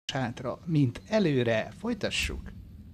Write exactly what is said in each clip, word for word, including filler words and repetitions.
hátra, mint előre. Folytassuk.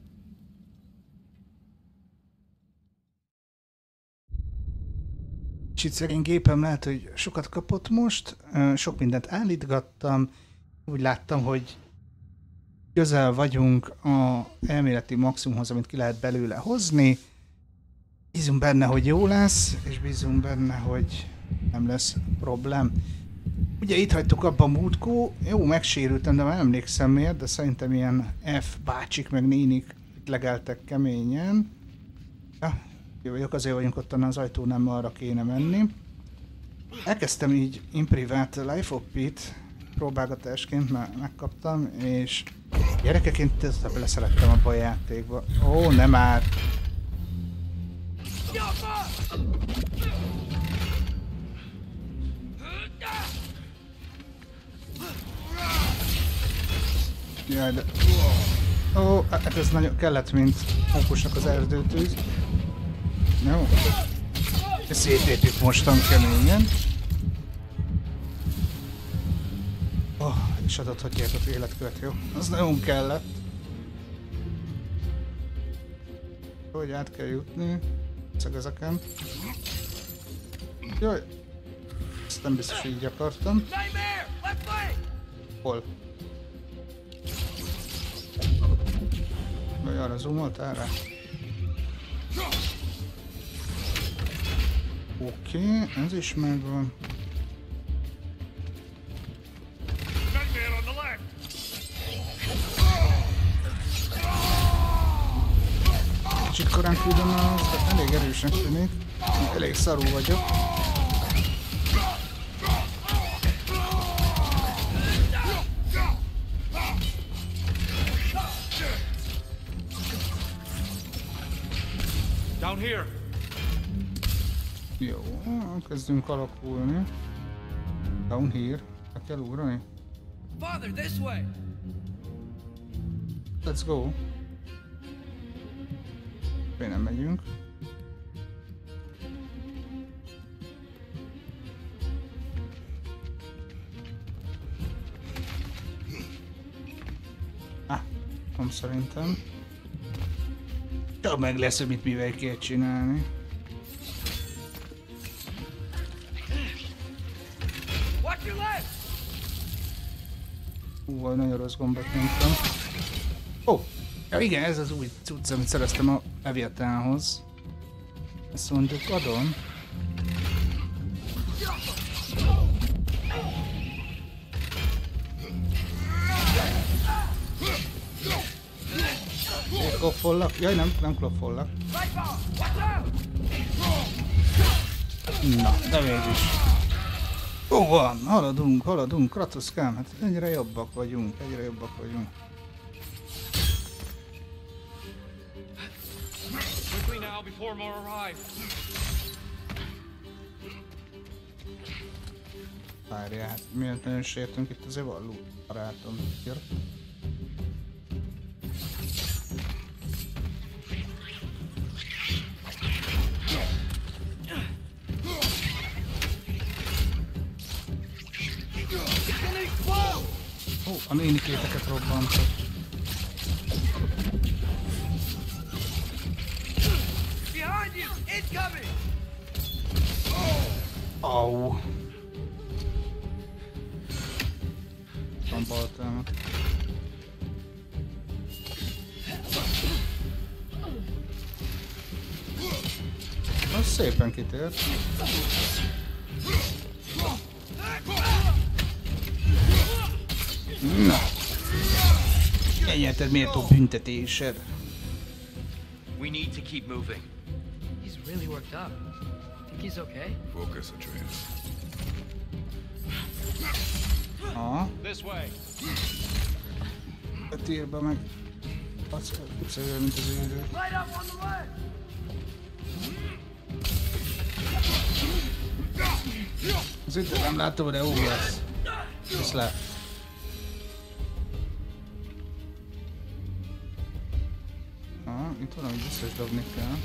Kicsit szegény gépem lehet, hogy sokat kapott most. Sok mindent állítgattam. Úgy láttam, hogy közel vagyunk a elméleti maximumhoz, amit ki lehet belőle hozni. Bízunk benne, hogy jó lesz, és bízunk benne, hogy nem lesz problém. Ugye itt hagytuk abba a múltkó, jó, megsérültem, de már emlékszem miért, de szerintem ilyen F bácsik meg nénik itt legeltek keményen. Ja, jó vagyok, azért vagyunk ott, az ajtó nem arra kéne menni. Elkezdtem így imprivát Life of Pit próbálgatásként, mert megkaptam, és gyerekeként beleszerettem abba a játékba. Ó, nem már! Jaj, de... Ó, hát ez nagyon kellett, mint Hókusnak az erdőtűz. Jó. Szétépít mostan keményen. Oh, és adathatják az életkövet, jó? Az nagyon kellett. Hogy át kell jutni. Csak ezeken. Jaj. Ezt nem biztos, hogy így akartam. Hol? Vagy arra zoomoltál rá? Oké, okay, ez is megvan. Kicsit korán küldöm az, de elég erősen tűnik. Elég szarul vagyok. Down here. Jó, kezdünk alakulni. Down here. Be kell ugrani? Father, this way. Let's go. Még nem megyünk. Ah, nem szerintem. Csak meg lesz, hogy mit mivel kell csinálni. Hú, nagyon rossz gombot nyomtam. Ó! Oh, ja igen, ez az új cucc, amit szereztem a Leviatánhoz. Ezt mondjuk adom. Kloffollak? Jaj, nem, nem kloffollak. Na, de mégis. Ó, van, haladunk, haladunk, Kratoszkám, hát egyre jobbak vagyunk, egyre jobbak vagyunk. Várjál, hát miért nagyon sértünk itt, azért van loot barátom. Ó, a nénikéteket robbantok. Au. Van baltámat. Az szépen kitért. Na! Elnyerted méltó büntetésed. We need to keep moving. He's really worked up. Think he's okay? Focus, Atreus. Aha. This way. A térbe meg... Az képzelő, mint az élő. Az itt nem látom, de úgy lesz. Visz le. Aha, itt valami biztos dobni kell.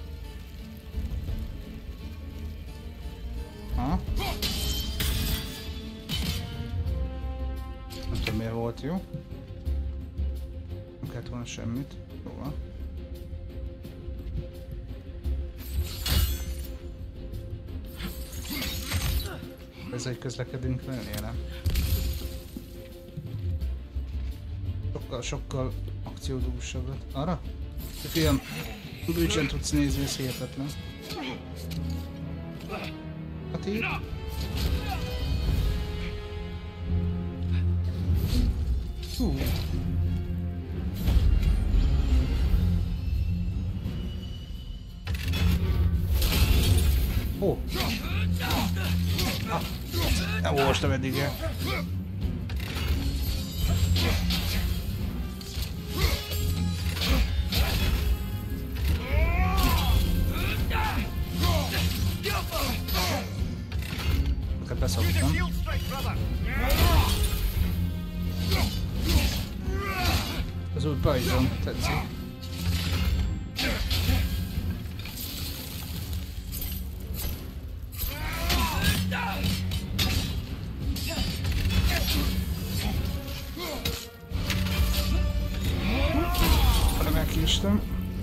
Aha. Örömmér volt, jó? Nem kellett volna semmit. Jó van. Ez egy közlekedünk lennél, nem? Sokkal, sokkal akciódúsabb lett. Arra? Te fiam, bűcsen tudsz nézni, ez hihetetlen. Hát így? Hú. Ó. Ah. Nem olvastam eddig el. Őket beszoktam. Az új pajzsom tetszik. Hanem megkéstem.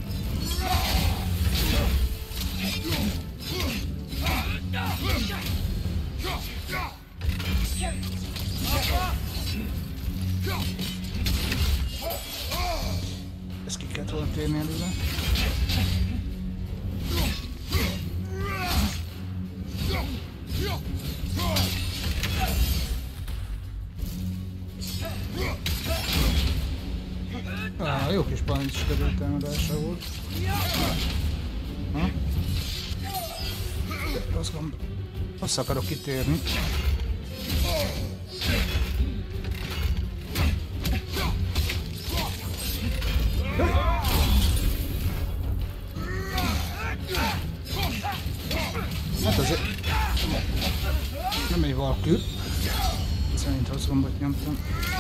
Ezt ki kellett volna térni előre. Ah, jó kis parancs kerültámadása volt. Ha? Rossz gomb. Azt akarok kitérni. Hát azért... Nem egy valkű. Szerint rossz gombot nyomtam.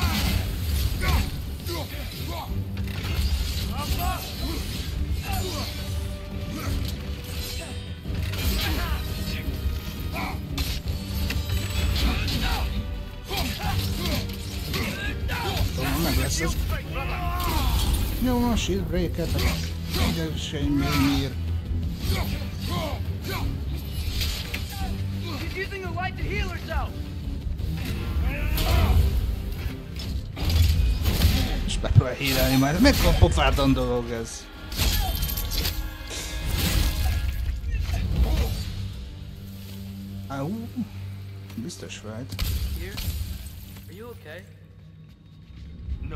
Tudom, meg lesz ez. Jó, a shield breaker-t. Ugye semmi miért. She's using the light to heal herself. És megpróbál hírálni már. Mekkora pofátlan dolog ez? Áú, biztos fájt. Here? Are you okay? No.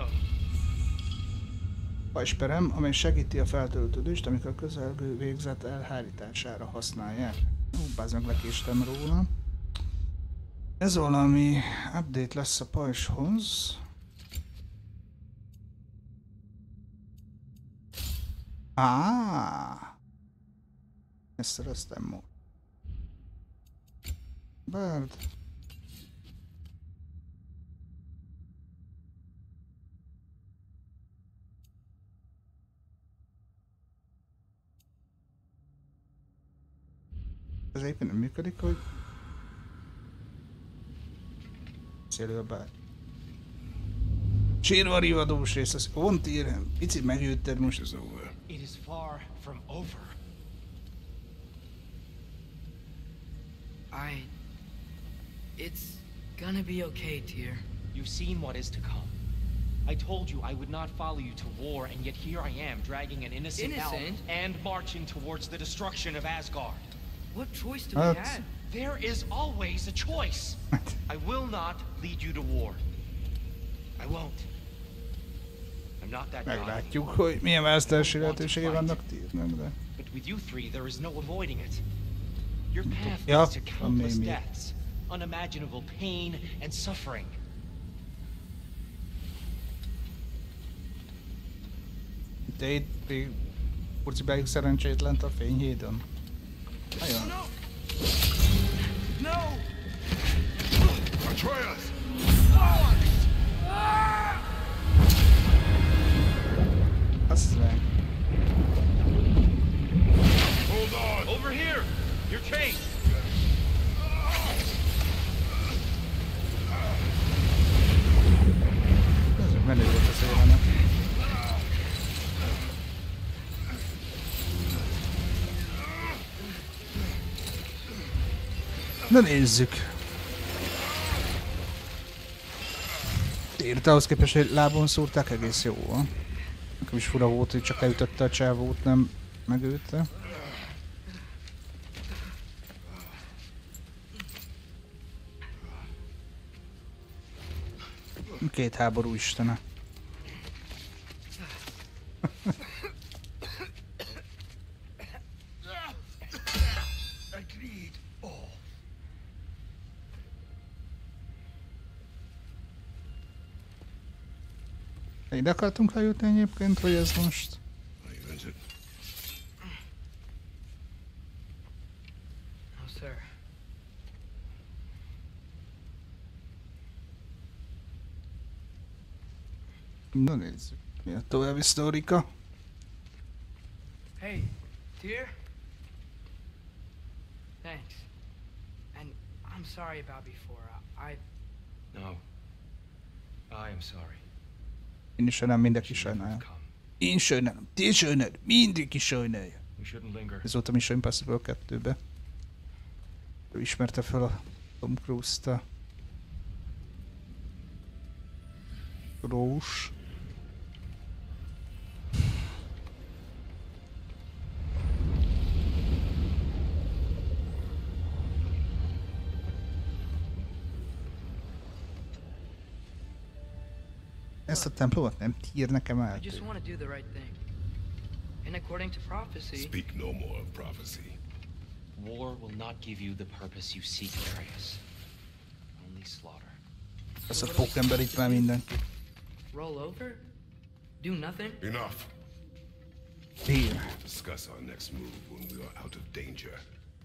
Pajsperem, amely segíti a feltöltődést, amikor a közelgő végzet elhárítására használják. Ó, bázd meg, lekéstem róla. Ez valami update lesz a pajshoz. Áááá! Ezt szereztem most. Bird. Ez éppen nem működik, hogy... Szélő a bár. Sírva rivadós rész, az pont ír, picit megőtted most. It is far from over. I... It's gonna be okay, dear. You've seen what is to come. I told you I would not follow you to war, and yet here I am, dragging an innocent, elf Innocent? and marching towards the destruction of Asgard. What choice do we That's- have? There is always a choice. I will not lead you to war. I won't. I'm not that guy. Meglátjuk, hogy milyen választási lehetőségei vannak tírnak, de... But with you three, there is no avoiding it. Your path Ja, leads to van countless még mi. deaths, unimaginable pain and suffering. De itt még furcibájuk szerencsétlent a fényhédon. Nagyon. No! Atreus! Azt meg. Hold on! Over here! You're chased! Na nézzük. Érte ahhoz képest, hogy lábon szúrták, egész jó van. Nekem is fura volt, hogy csak leütötte a csávót, nem megülte. Két háború istene. Ide akartunk lejutni egyébként, vagy ez most? No, sir. Na nézzük, mi a további sztorika. Hey, dear. Thanks. And I'm sorry about before. I... No. I am sorry. Én is sajnálom, mindenki sajnálja. Én sajnálom, ti sajnálod, mindenki sajnálja. We shouldn't linger. Ez volt a Mission Impossible kettőbe. Ő ismerte fel a Tom Cruise-t a... Rós. Ezt a templomot nem tír nekem I el. just want to do the right thing. And according to prophecy... Speak no more of prophecy. War will not give you the purpose you seek, Darius. Only slaughter. Ez a pókember itt már mindenki. Roll over? Do nothing? Enough. Here. We'll discuss our next move when we are out of danger.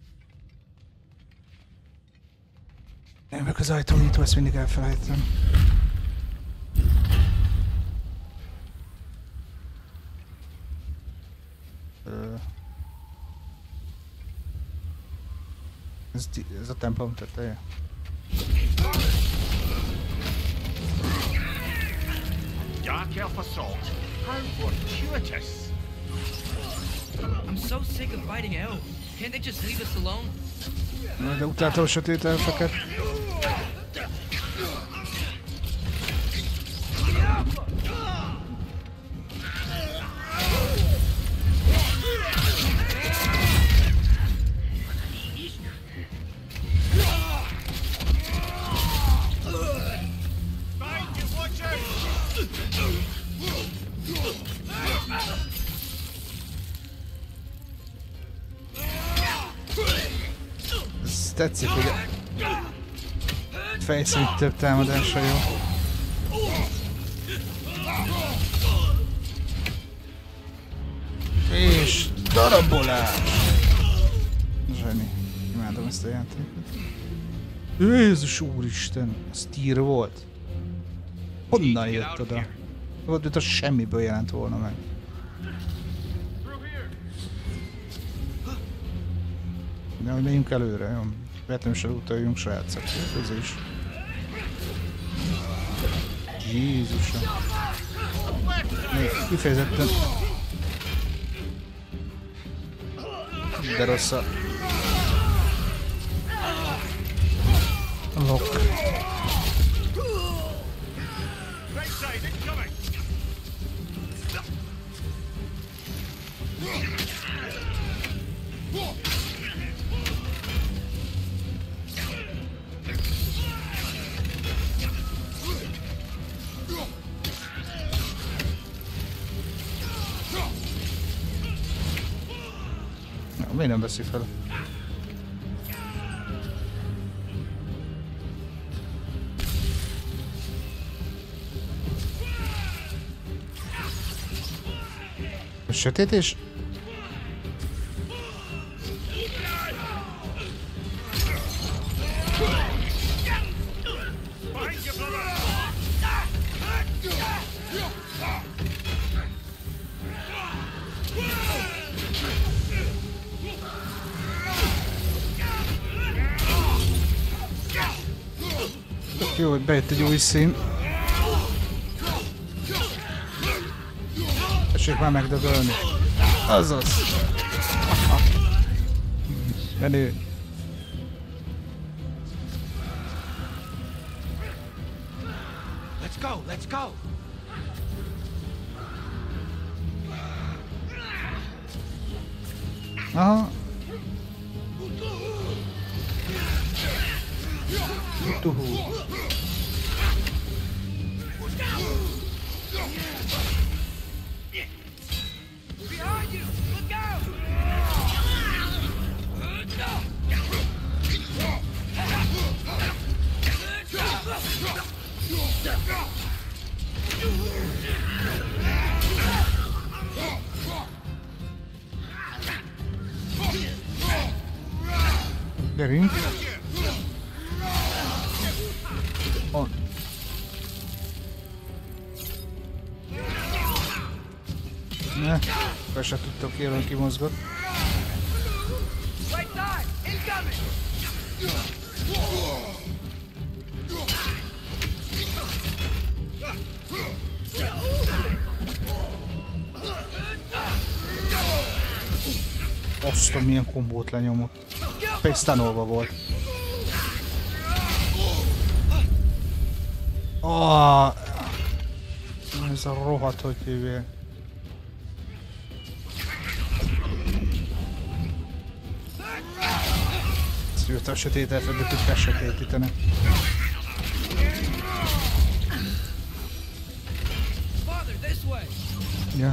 Nem, meg az ajtónyitó, ezt mindig elfelejtem. Ö... Ez, ez a templom teteje. Dark Elf assault. How fortuitous. I'm so sick of fighting elves. Can't they just leave us alone? De utáltam a sötét elfeket. Ez tetszik, hogy a fejszint több támadása jó. És darabolás! Zseni. Imádom ezt a játékot. Jézus úristen! Ez tír volt. Honnan jött oda? Volt, mint a semmiből jelent volna meg. De hogy menjünk előre, jó? Véletlenül utaljunk saját szekcióhoz is. Jézusom. Még kifejezetten... De rossz a... Lock. Miért nem veszi fel? A sötétés? Jó, hogy bejött egy új szín. Tessék már megdögölni. Azaz. Menő. Let's go, let's go. Aha. Tuhú. Behind you! Look out! Gyerünk. On. Ne, fel se tudtok élni, kimozgott. Right side! Incoming! Azt a milyen kombót lenyomott. Pextanolva volt. Oh, ez a rohadt, hogy hívják. Ezt jött a sötét elfedett, hogy besötétítenek. Ja.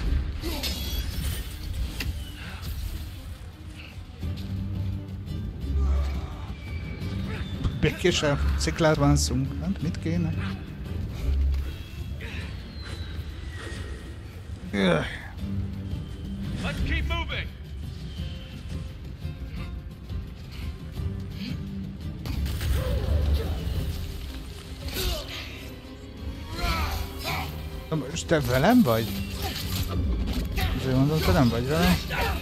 Békésen sziklát vánszunk. Hát mit kéne? Jaj. Let's keep moving! Na most te velem vagy? Azért mondom, te nem vagy velem.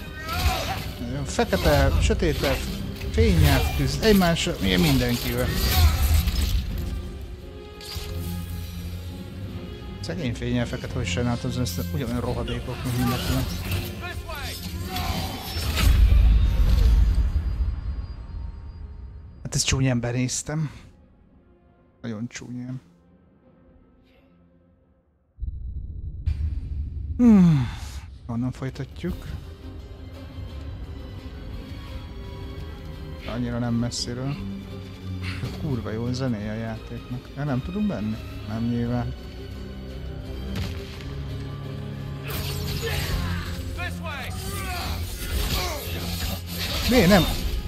Fekete, sötétebb, fényelt, küzd egymásra, milyen mindenkivel. Szegény fényel fekete, hogy sajnáltam, ezt ugyanolyan rohadékok, mint mindenkinek. Hát ezt csúnyán benéztem. Nagyon csúnyán. Hmm. Onnan folytatjuk. Annyira nem messziről. Kurva jó zenéje a játéknak. Ja, nem tudunk benni? Nem nyilván. Mi? Nem?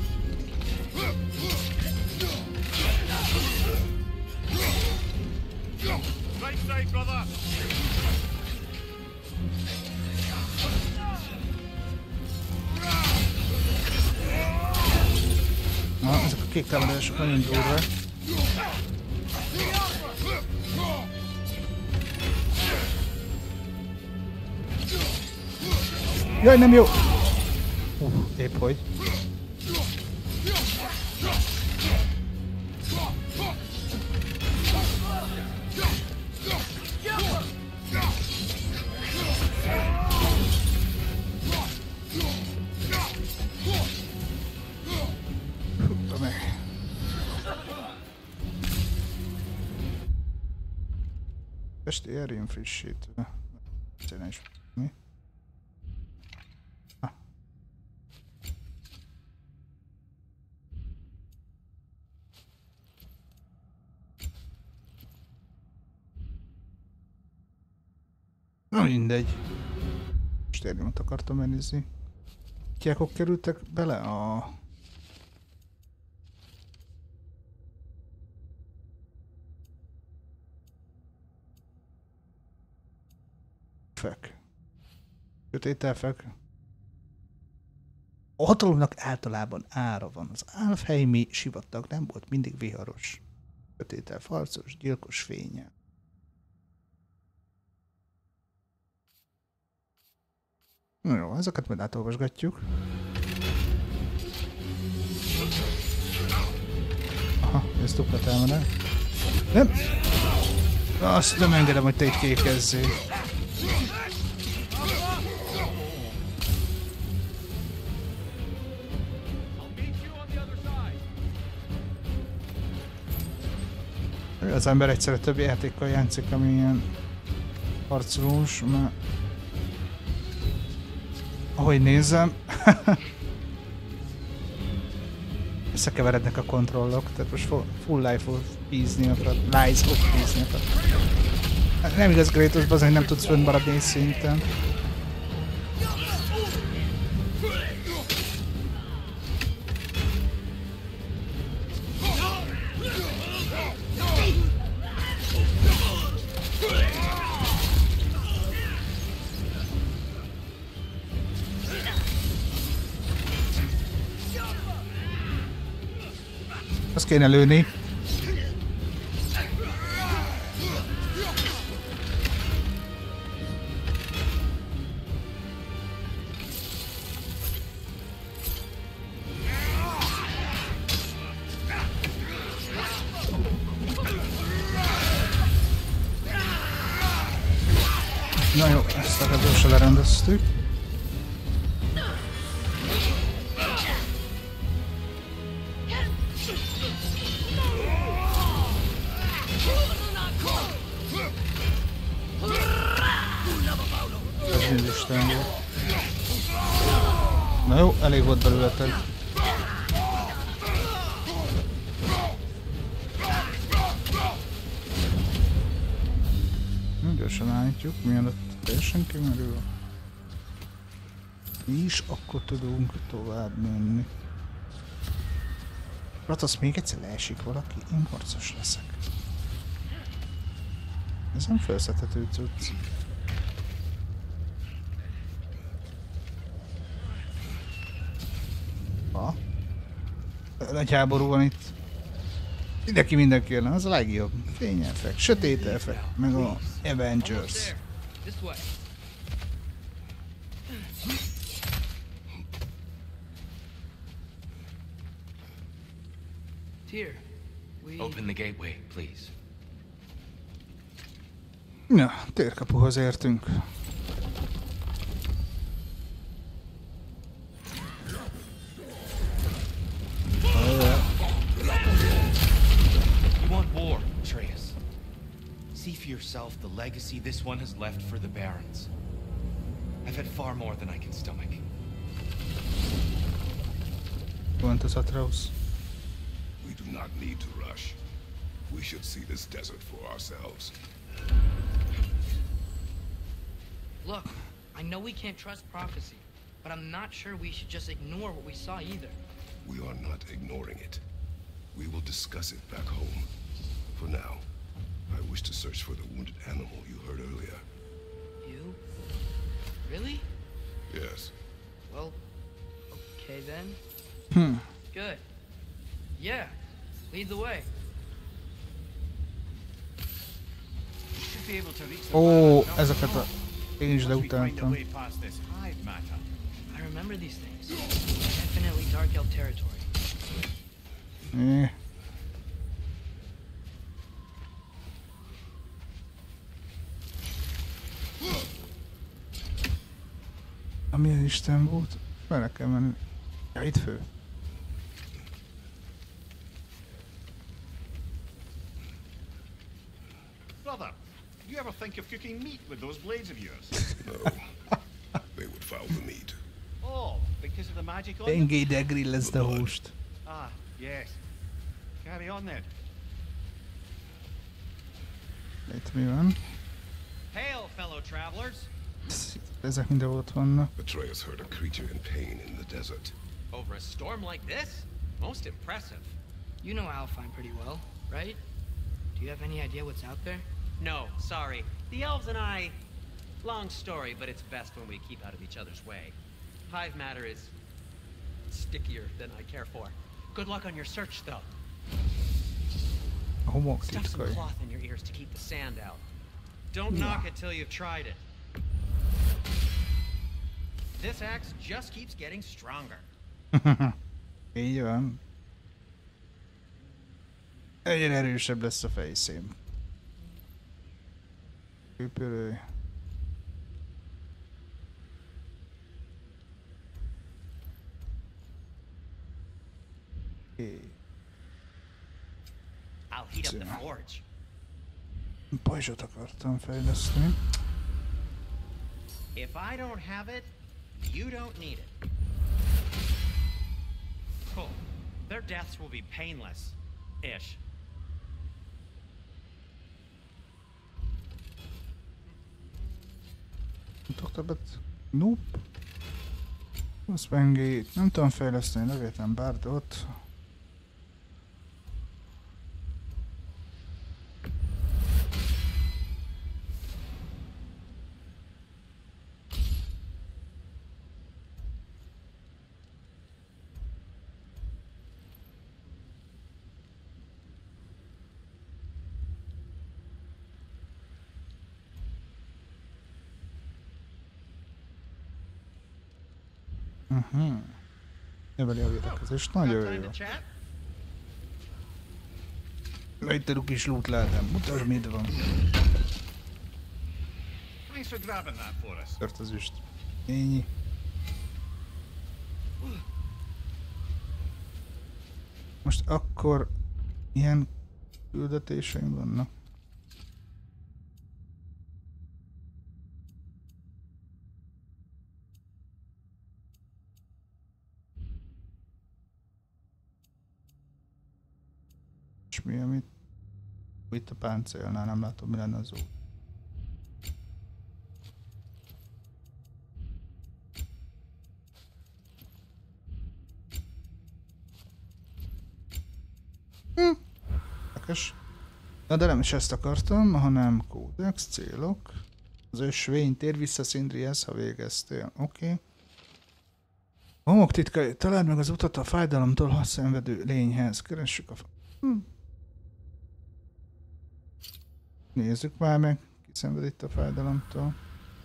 Na, ezek a kék támadások nagyon durvák. Jaj, nem jó! Uh, épp hogy. Testi erőn frissítő. Szerintem is. Mi? Ah. Na mindegy. Most erőmet akartam elnézni. Kiákok kerültek bele a... Fek. Sötét elfek. A hatalomnak általában ára van. Az álfhelyi sivatag nem volt mindig viharos. Sötét elf harcos, gyilkos fénye. Na jó, ezeket majd átolvasgatjuk. Aha, ez dupla támadás. Nem! Azt nem engedem, hogy te itt kékezzél. Az ember egyszerre több játékkal játszik, ami ilyen harcolós, mert ahogy nézem, összekeverednek a kontrollok, tehát most full life-ot bízni akar, life-ot bízni akar. Nem igaz Kratos, hogy nem tudsz fönt maradni szinten. Azt kéne lőni. Na jó, ezt a gyorsan lerendeztük. Na jó, elég volt belőletek. Gyorsan állítjuk, mielőtt teljesen kimerül. És akkor tudunk tovább menni. Kratos, még egyszer leesik valaki, én harcos leszek. Ez nem felszedhető cucc. Ha? Nagy háború van itt. Mindenki mindenki jön, az a legjobb. Fényelfek, sötét elfek, meg a Avengers. Open the gateway, please. Na, térkapuhoz értünk. You want war, Atreus. See for yourself the legacy this one has left for the Barons. I've had far more than I can stomach. Pont az Atreus. We do not need to rush. We should see this desert for ourselves. Look, I know we can't trust prophecy, but I'm not sure we should just ignore what we saw either. We are not ignoring it. We will discuss it back home. For now, I wish to search for the wounded animal you heard earlier. You? Really? Yes. Well, okay then. Hmm. Good. Yeah, lead the way. Ó, ezeket a... Én is leutáltam. I remember these things. Definitely Dark Elf territory. É. Amilyen Isten volt, vele kell menni. Ja, itt fő. Brother, you ever think of cooking meat with those blades of yours? No. They would foul the meat. Oh, because of the magic on them? Engedj grillezd a húst. Ah, yes. Carry on then. Itt mi van? Hail, fellow travelers. Ezek mindenhol ott vannak. Atreus heard a creature in pain in the desert. Over a storm like this? Most impressive. You know Alfheim pretty well, right? Do you have any idea what's out there? No, sorry. The elves and I... Long story, but it's best when we keep out of each other's way. Hive matter is... stickier than I care for. Good luck on your search, though. A homok Stuff some titkai. cloth in your ears to keep the sand out. Don't knock it till you've tried it. This axe just keeps getting stronger. Így van. Egyre erősebb lesz a fejszém. Kőpörő. Okay. I'll heat up the forge. Pajzsot akartam fejleszteni. If I don't have it, you don't need it. Cool. Their deaths will be painless. Ish. Tudok többet? Nope. Spengét. Nem tudom fejleszteni levéten Bardot. Uh-huh. Növeli a védekezést, nagyon jó. Itt a kis loot lehetem, mutasd mit van. Tört az üst. Ennyi. Most akkor ilyen küldetéseim vannak. És mi, amit itt a páncélnál nem látom, mi lenne az út. Hm. Érdekes. Na de nem is ezt akartam, hanem kódex, célok. Az ösvény, tér vissza Sindrihez, ha végeztél. Oké. Okay. Homok titkai, találd meg az utat a fájdalomtól szenvedő lényhez. Keressük a... Hm. Nézzük már meg, ki szenved itt a fájdalomtól.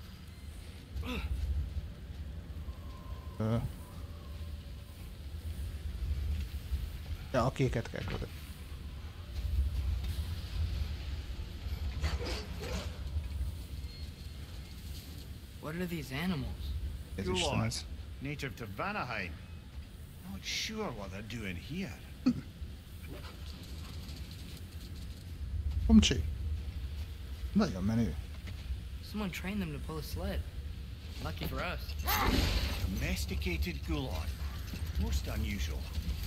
Ö. Ja, a kéket kell kötni. What are these animals? Ez Isten ez. Native to Vanaheim. Not sure what they're doing here. Komcsi. Nagyon menő. Someone trained them to pull a sled. Lucky for us. Domesticated Gulon. Most unusual.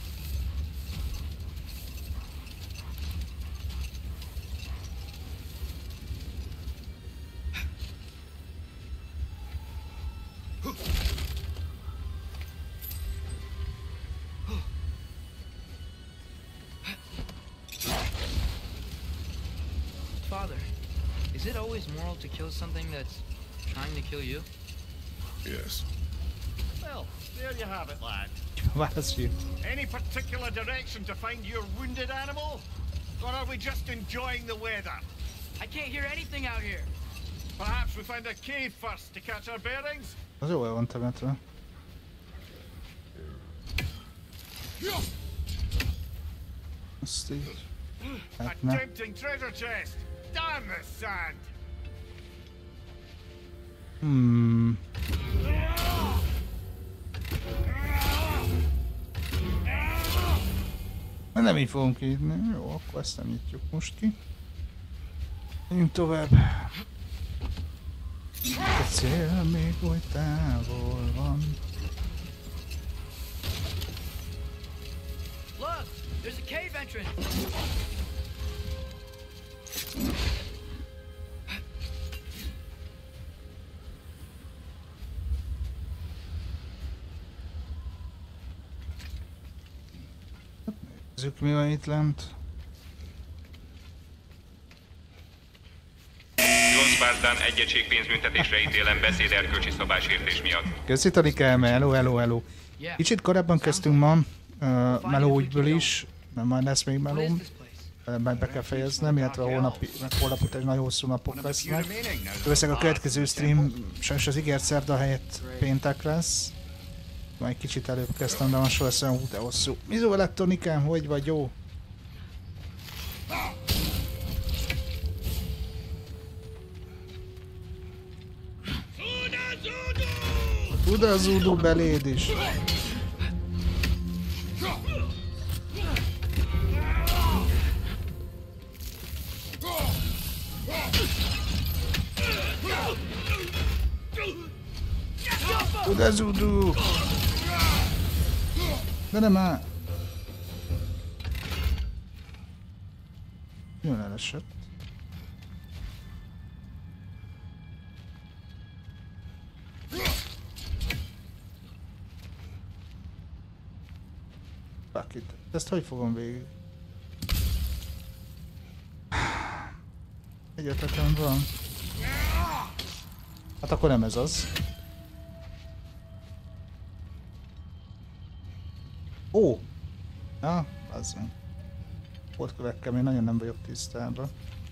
Father, is it always moral to kill something that's trying to kill you? Yes. Well, there you have it, lad. Válaszoljuk. Any particular direction to find your wounded animal? Or are we just enjoying the weather? I can't hear anything out here. Perhaps we find a cave first to catch our bearings? Az jó el van temetve. Azt így. A Hát ne. tempting treasure chest! Damn the sand! Hmm. Nem így fogunk írni. Jó, akkor ezt nem nyitjuk most ki. Menjünk tovább. A cél még oly távol van. Look, there's a cave entrance. Nézzük, mi van itt lent. John Spartan egy egység pénzbüntetésre ítélem beszéd erkölcsi szabálysértés miatt. Köszi, Talikem, hello, hello, hello. Kicsit korábban kezdtünk ma, uh, meló ügyből is, mert majd lesz még melóm. Majd be kell fejeznem, illetve holnap, holnap után nagyon hosszú napok lesznek. Valószínűleg a következő stream, sajnos az ígért szerda helyett péntek lesz. Majd kicsit előbb kezdtem, de most lesz olyan hú, de hosszú. Mizó lett, Tonikám, hogy vagy, jó? Tud az Udu beléd is. De Zudu! De nem már! Jön elesett. Fuck it. Ezt hogy fogom végig? Egy ötletem van. Hát akkor nem ez az. Ó! Ja, az van. Portkövekkel még nagyon nem vagyok tisztában.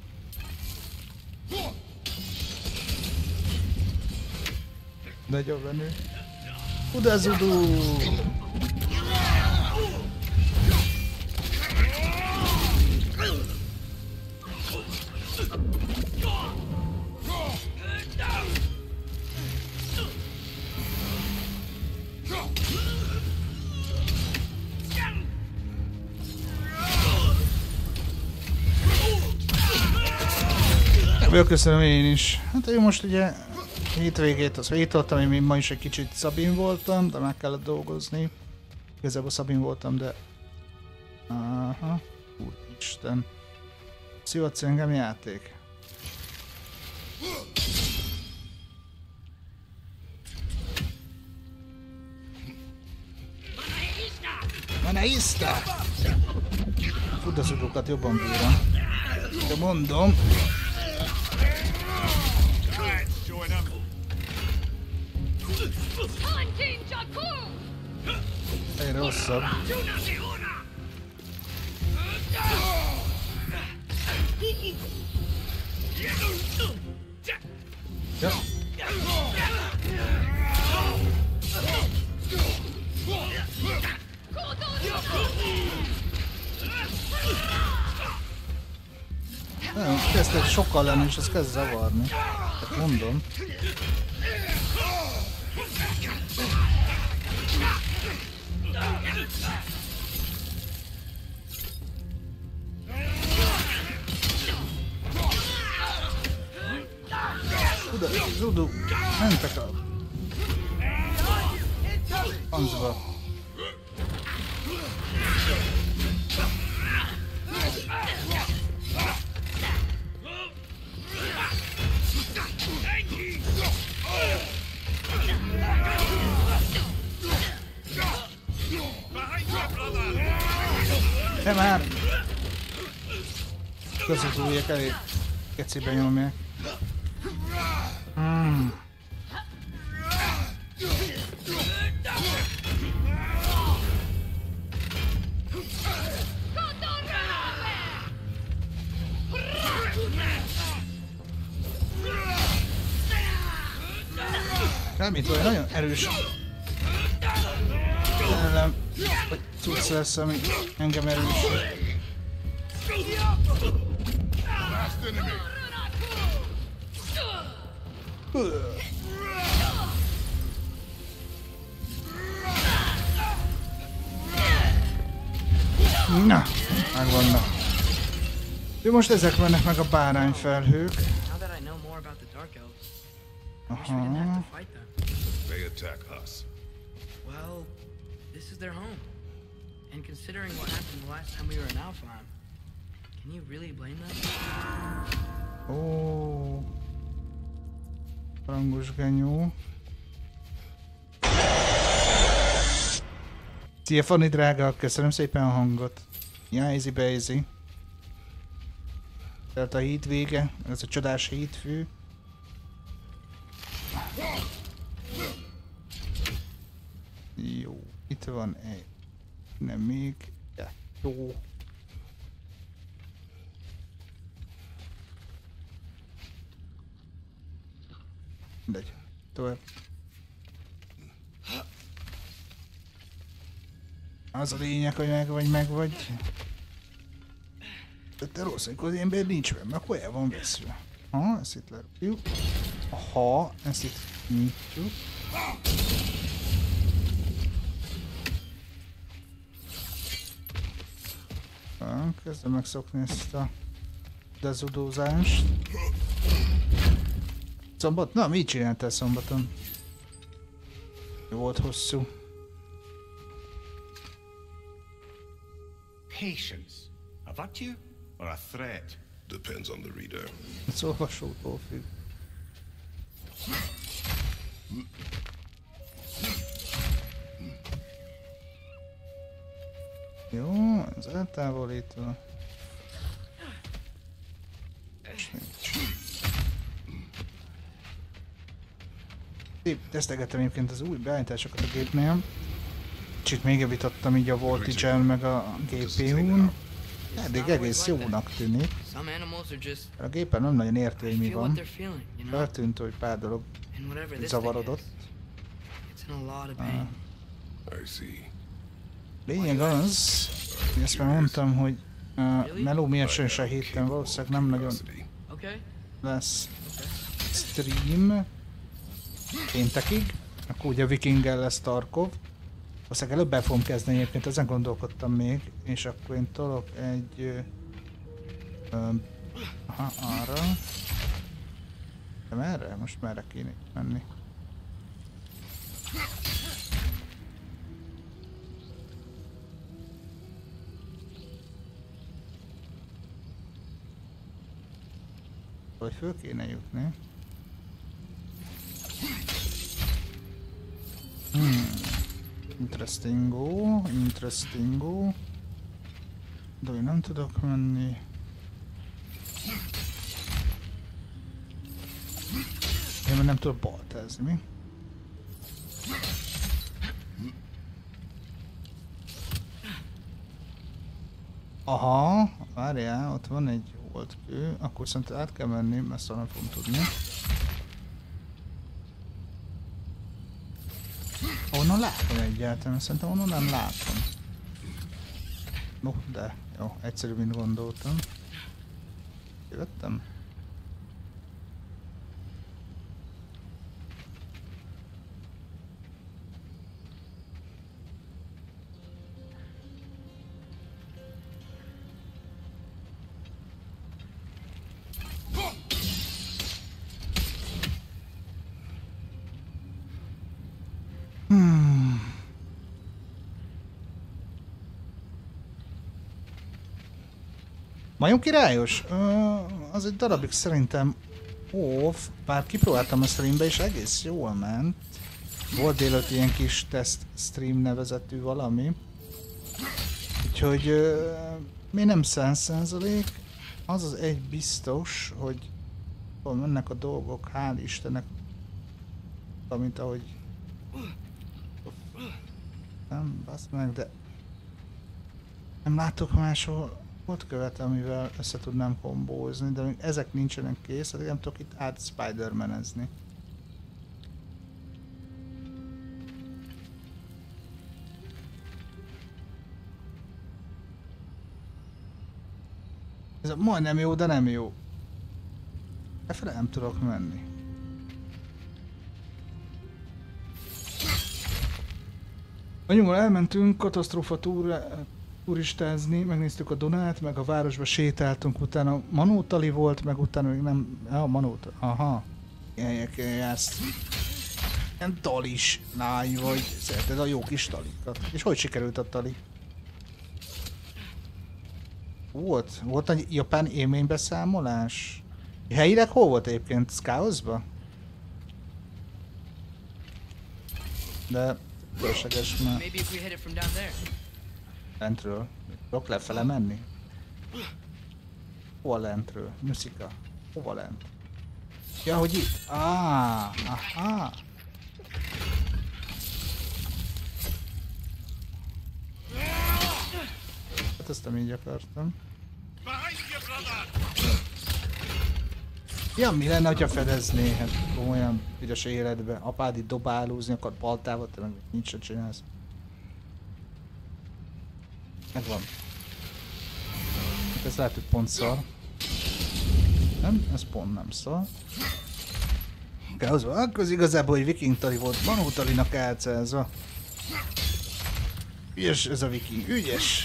De egy övenő. Udazudu! Ebből köszönöm én is. Hát én most ugye hétvégét az vétoltam, én ma is egy kicsit Szabin voltam, de meg kellett dolgozni. Igazából Szabin voltam, de... Aha, úristen. Szívadsz engem játék. Mana ista! Fudaszudókat jobban bírom. De mondom. Egyre rosszabb. Ja. Nem, kezdett sokkal lenni, és ez kezd zavarni. Tehát mondom. Oda, Zudu, mentek a... Panzba. De már! Között újjak elég kecibe nyomják. Mm. Nem, mint olyan nagyon erős ellen, vagy cucc lesz, ami engem erősít. Na, megvannak. De most ezek mennek meg a bárányfelhők. Aha. They attack us. Well, this is their home. And considering what happened the last time we were in Alfheim, can you really blame them? Ó. Rangos genyó. Szia Fanny drága, köszönöm szépen a hangot. Ja, easy bazy. Tehát a híd vége, ez a csodás hídfő. Jó, itt van egy, nem még, de jó. Mindegy, tovább. Az a lényeg, hogy meg vagy, meg vagy. De te rossz, amikor az ember nincs benne, akkor el van veszve. Ha, ezt itt lerúgjuk. Aha, ezt itt nyitjuk. Kezdem megszokni ezt a dezudózást. Szombat? Na, mit csináltál szombaton? Volt hosszú. Patience. A virtue or a threat? Depends on the reader. Ez olvasótól függ. Jó, ez eltávolítva. Szép, tesztelgettem egyébként az új beállításokat a gépnél. Kicsit még javítottam így a voltage-en meg a gé pé ún. Eddig egész jónak tűnik. Some animals are just A gépen nem nagyon érti, hogy mi feel what van. they're feeling, you know? Feltűnt, hogy pár dolog And whatever this thing zavarodott. is, it's in a lot of pain. I see. Lényeg az, hogy ezt már mondtam, hogy uh, meló miatt sajnos a héten valószínűleg nem nagyon Okay. lesz stream péntekig, akkor ugye Vikinggel lesz Tarkov. Valószínűleg előbb el fogom kezdeni egyébként, ezen gondolkodtam még, és akkor én tolok egy... Ö, ö, aha, arra. De merre? Most merre kéne menni? Vagy föl kéne jutni. Hmm. Interestingo, interestingo. De én nem tudok menni. Én már nem tudok baltázni, mi? Aha, várjál, ott van egy holdkő, akkor szerintem át kell menni, mert szóval nem fogom tudni. Onnan látom egyáltalán, szerintem onnan nem látom. No, de jó, egyszerű, mint gondoltam. Kivettem? Majom királyos? Uh, az egy darabig szerintem off, bár kipróbáltam a streambe és egész jól ment. Volt délután ilyen kis test stream nevezetű valami. Úgyhogy uh, mi nem száz százalék. Az az egy biztos, hogy hol mennek a dolgok, hál' Istennek. Mint ahogy... Nem, basz meg, de... Nem látok máshol ott követ, amivel össze tudnám kombózni, de még ezek nincsenek kész, hát nem tudok itt át Spider-Man-ezni. Ez majdnem jó, de nem jó. Efele nem tudok menni. Anyummal elmentünk katasztrófa túra, turistázni, megnéztük a Dunát, meg a városba sétáltunk, utána Manótali volt, meg utána még nem... Ja, Manótali, aha. Ilyen helyeken jársz. Ilyen talis lány vagy, szereted a jó kis talikat. És hogy sikerült a tali? Volt? Volt egy japán élménybeszámolás? Helyileg hol volt egyébként? Skáoszba? De... Fölösleges, mert... Maybe if we hit it from down there. Lentről. Tudok lefele menni? Hova lentről? Nyuszika. Hova lent? Ja, hogy itt? Ah, aha. Hát ezt nem így akartam. Ja, mi lenne, ha fedezné? Hát olyan ügyes életbe. Apád itt dobálózni akar baltával, te meg nincs se csinálsz. Megvan. Ez lehet, hogy pont szar. Nem? Ez pont nem szar. Gáozva, akkor az igazából, hogy viking tali volt, Manótalinak álcázva. Ügyes ez a viking, ügyes!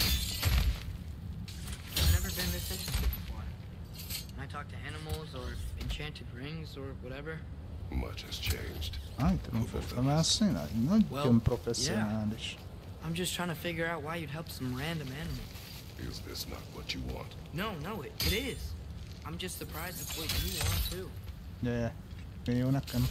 I've never been this interested before. When I talk to animals or enchanted rings or whatever, Much has changed. Ah, itt tudunk felfelmászni? Nagyon Well, professzionális. I'm just trying to figure out why you'd help some random animal. Is this not what you want? No, no, it, it is. I'm just surprised it's what you want too. De, mi jó nekem?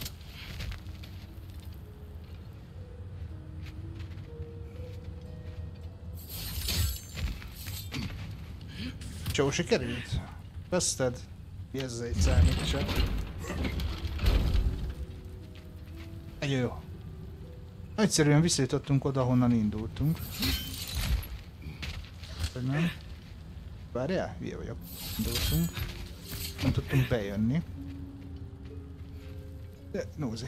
Csó, sikerült? Veszted? Ez egy számít csak. Nagyon jó. Egyszerűen visszajutottunk oda, honnan indultunk. Vagy nem? Várjál? Hülye vagyok. Indultunk. Nem tudtunk bejönni. De, nózi.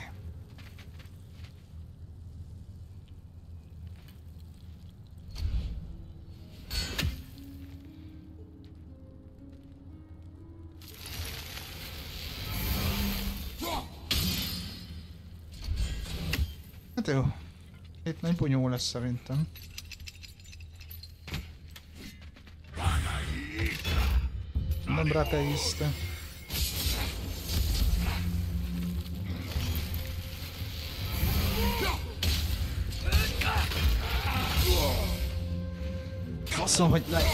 Hát jó. Itt nagy bunyó lesz szerintem. Nem rateizte. Faszom, hogy le...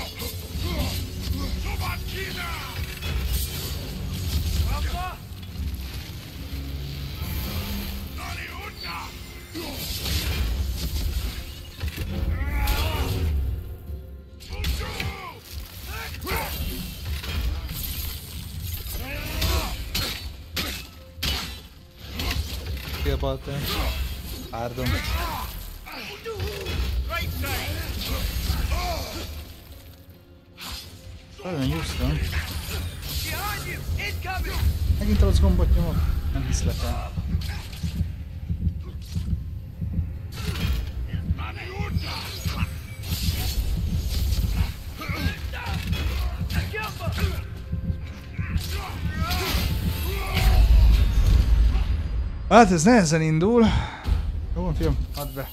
Kilbaltál. Árdom. Nagyon Houston. Megint rossz gombot nyomok? Nem hiszlek el. Hát ez nehezen indul. Jó van, fiam, add be.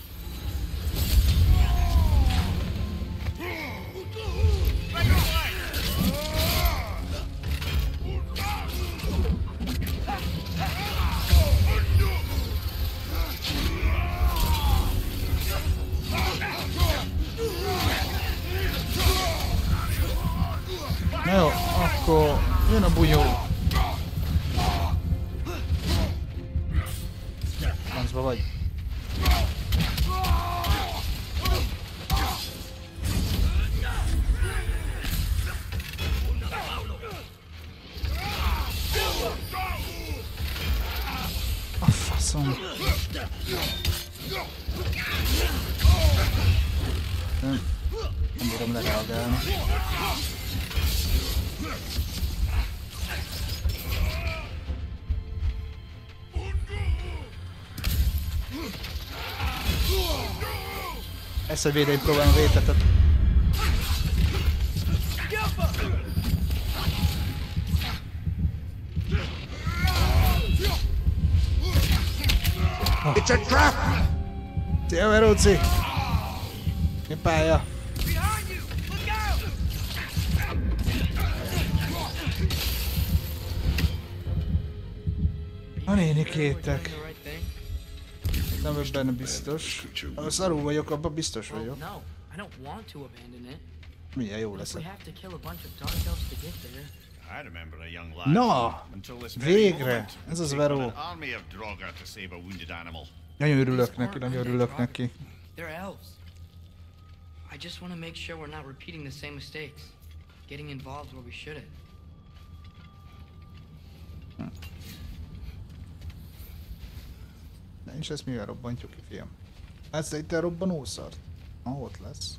Na jó, akkor jön a bunyó. Francba vagy. A faszom. Nem, nem bírom lereagálni. Ezt a védőt próbálom vétetet. It's a trap! Szia, Veróci! Mi pálya? A nénikétek. Nem vagy benne biztos. A szarul vagyok, abban biztos vagyok. Milyen jó lesz. Na! Végre! Ez az Veró. Nagyon örülök neki, nagyon örülök neki. I just want to make sure we're not repeating the same mistakes. Getting involved where we shouldn't. Hm. De és ezt mivel robbantjuk ki, fiam? Ezt itt a robbanószart. Ah, ott lesz.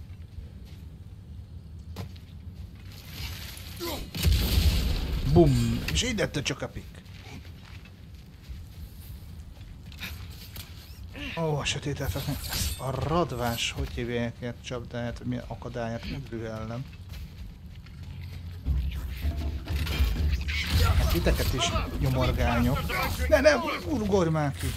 Bum! És így lett csak a pik. Ó, oh, a sötét elfeknek. A radvás, hogy hívják egy csapdáját, vagy milyen akadályát, úgy rühellem. Hát titeket is nyomorgányok. Ne, ne, urgolj már ki!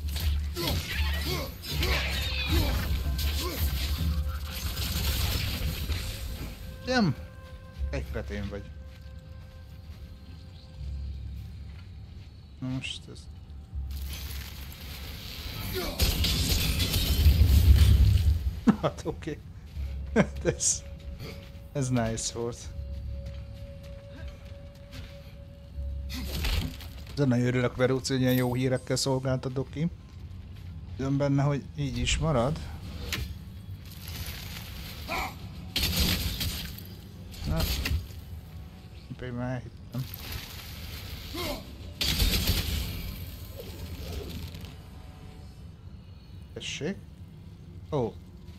Nem! Egy kretén vagy. Na most ez... Hát oké. Okay. ez, ez nice volt. De nagyon örülök, Verúci, hogy ilyen jó hírekkel szolgáltatok ki. Jön benne, hogy így is marad. Na, pedig már elhittem. Tessék. Ó. Oh.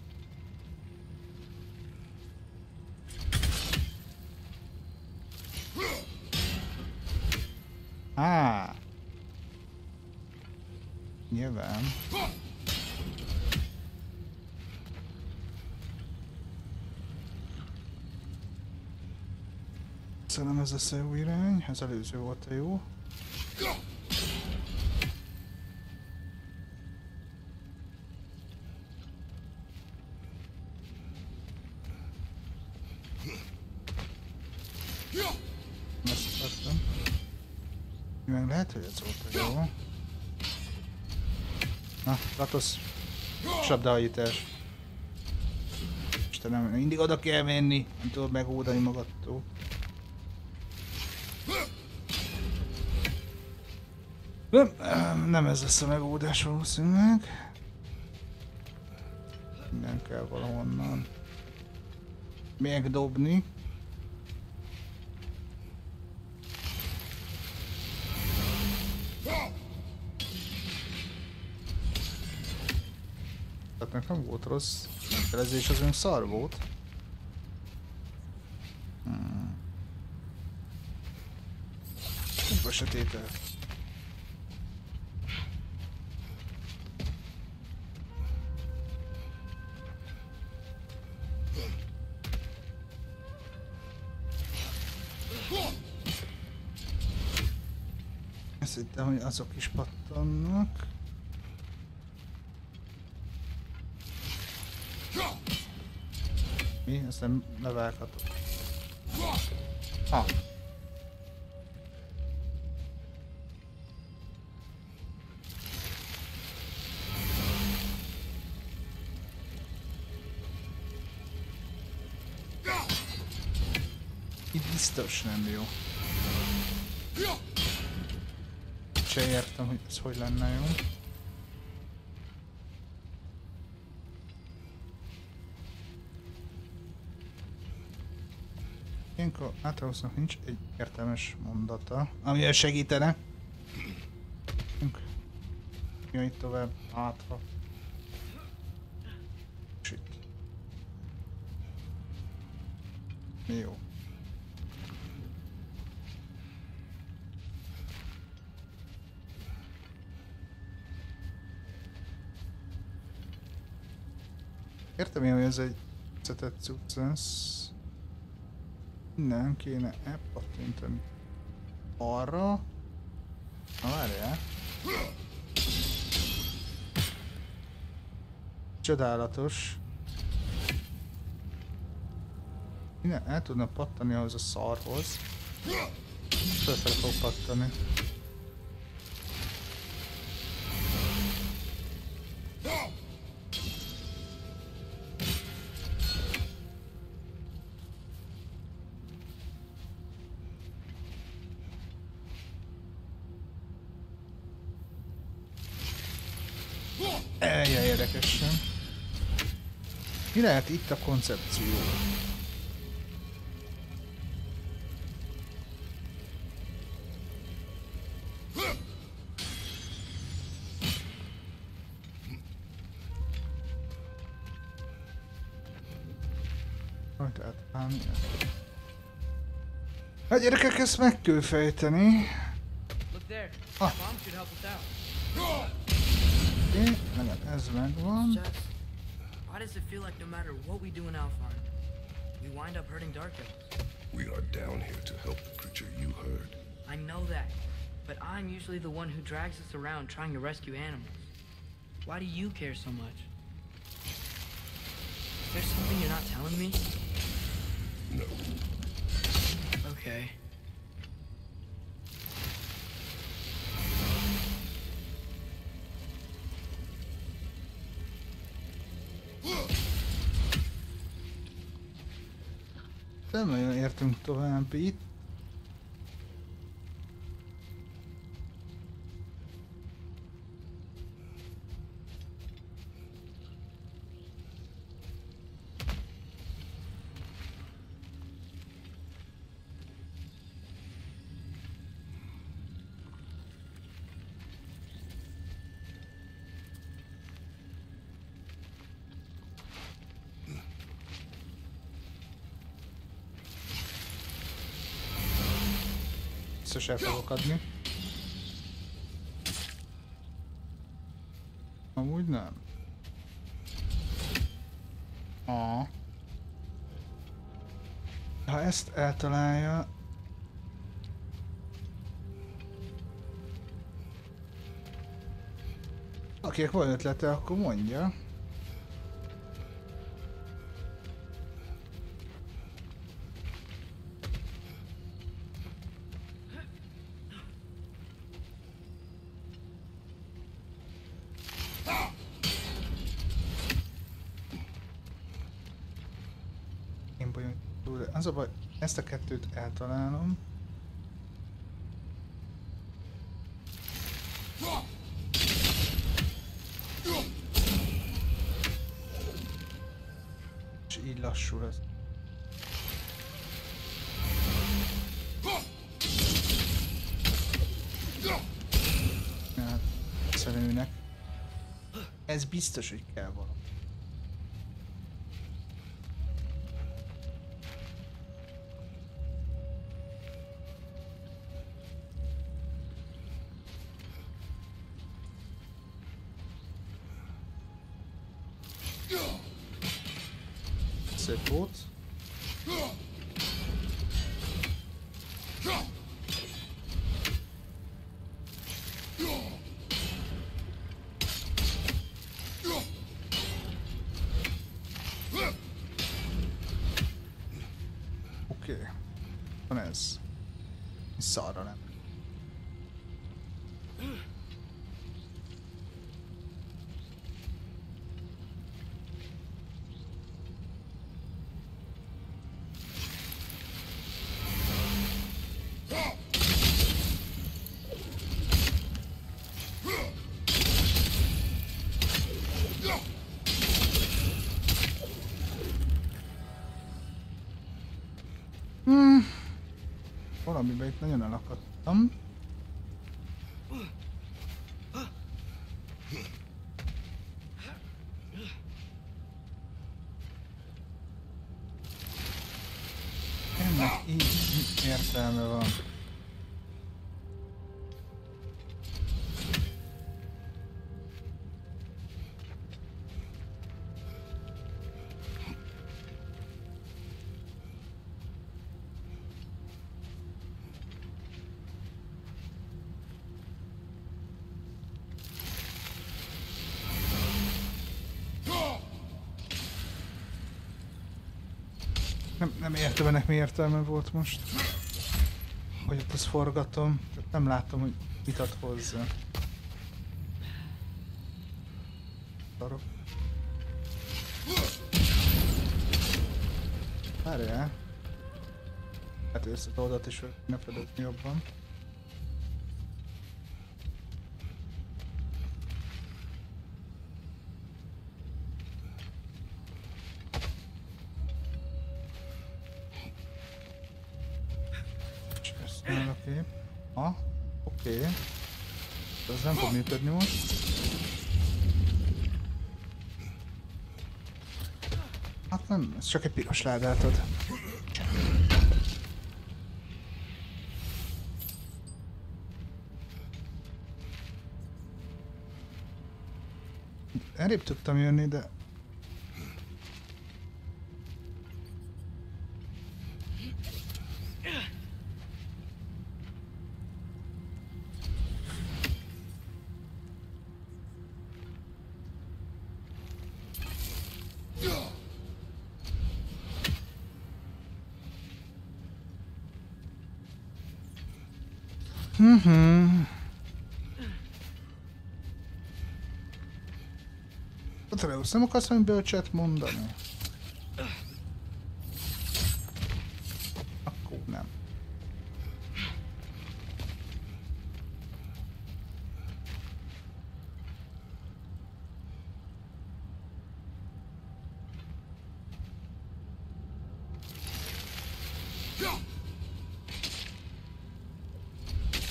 Á. Nyilván. Szerintem ez lesz a jó irány, az előző volt a jó. Ezt tettem. Meg lehet, hogy ez volt a jó. Na, Kratos, sabdahajítás. Istenem, mindig oda kell menni, nem tudod megódani magadtól. Nem, nem ez lesz a megódás valószínűleg. Minden kell valahonnan megdobni. Tehát nekem volt rossz. Felezés az olyan szar volt. Hmm. Kubba sötétel. Azt hittem, hogy azok is pattannak. Mi? Ezt nem levághatok. Ha. Itt biztos nem jó. Se értem, hogy ez hogy lenne jó. Ilyenkor Atreusznak nincs egy értelmes mondata, amivel segítene. Jön itt tovább, hátra. Shit. Jó. Értem én, hogy ez egy szetett cucc lesz. Innen kéne elpattintani arra. Na várjál. Csodálatos. Innen el tudna pattani ahhoz a szarhoz. Fölfele fog pattani. Eljel érdekesen. Mi lehet itt a koncepció? Hogy tehát állni? Hát gyerekek, ezt meg kell fejteni. Ah. Oké, legalább ez megvan. Why does it feel like no matter what we do in Alpharn, we wind up hurting Dark Elves? We are down here to help the creature you heard. I know that, but I'm usually the one who drags us around trying to rescue animals. Why do you care so much? Is there something you're not telling me? No. Okay. nem nagyon értünk tovább itt. Biztos el fogok adni. Amúgy nem. Ah. Ha ezt eltalálja... Akinek van ötlete, akkor mondja. Az a baj, ezt a kettőt eltalálom. És így lassul ez. Hát, szerűnek. Ez biztos, hogy kell valami. Szép volt. Oké. Okay. Van ez. Szarra nem. Hmm. Valamiben itt nagyon elakadtam. Ennek így értelme van. Nem, nem értem, ennek mi értelme volt most. Hogy ott azt forgatom, nem látom, hogy mit ad hozzá. Szarok. Várjál. Hát ezt az oldalt is ne fedezni jobban. Oké. Ha, oké. Okay. Ez nem fog működni most. Hát nem, ez csak egy piros ládát ad. Elrébb tudtam jönni, de... Mhm. Atreus, nem akarsz valami bölcset mondani?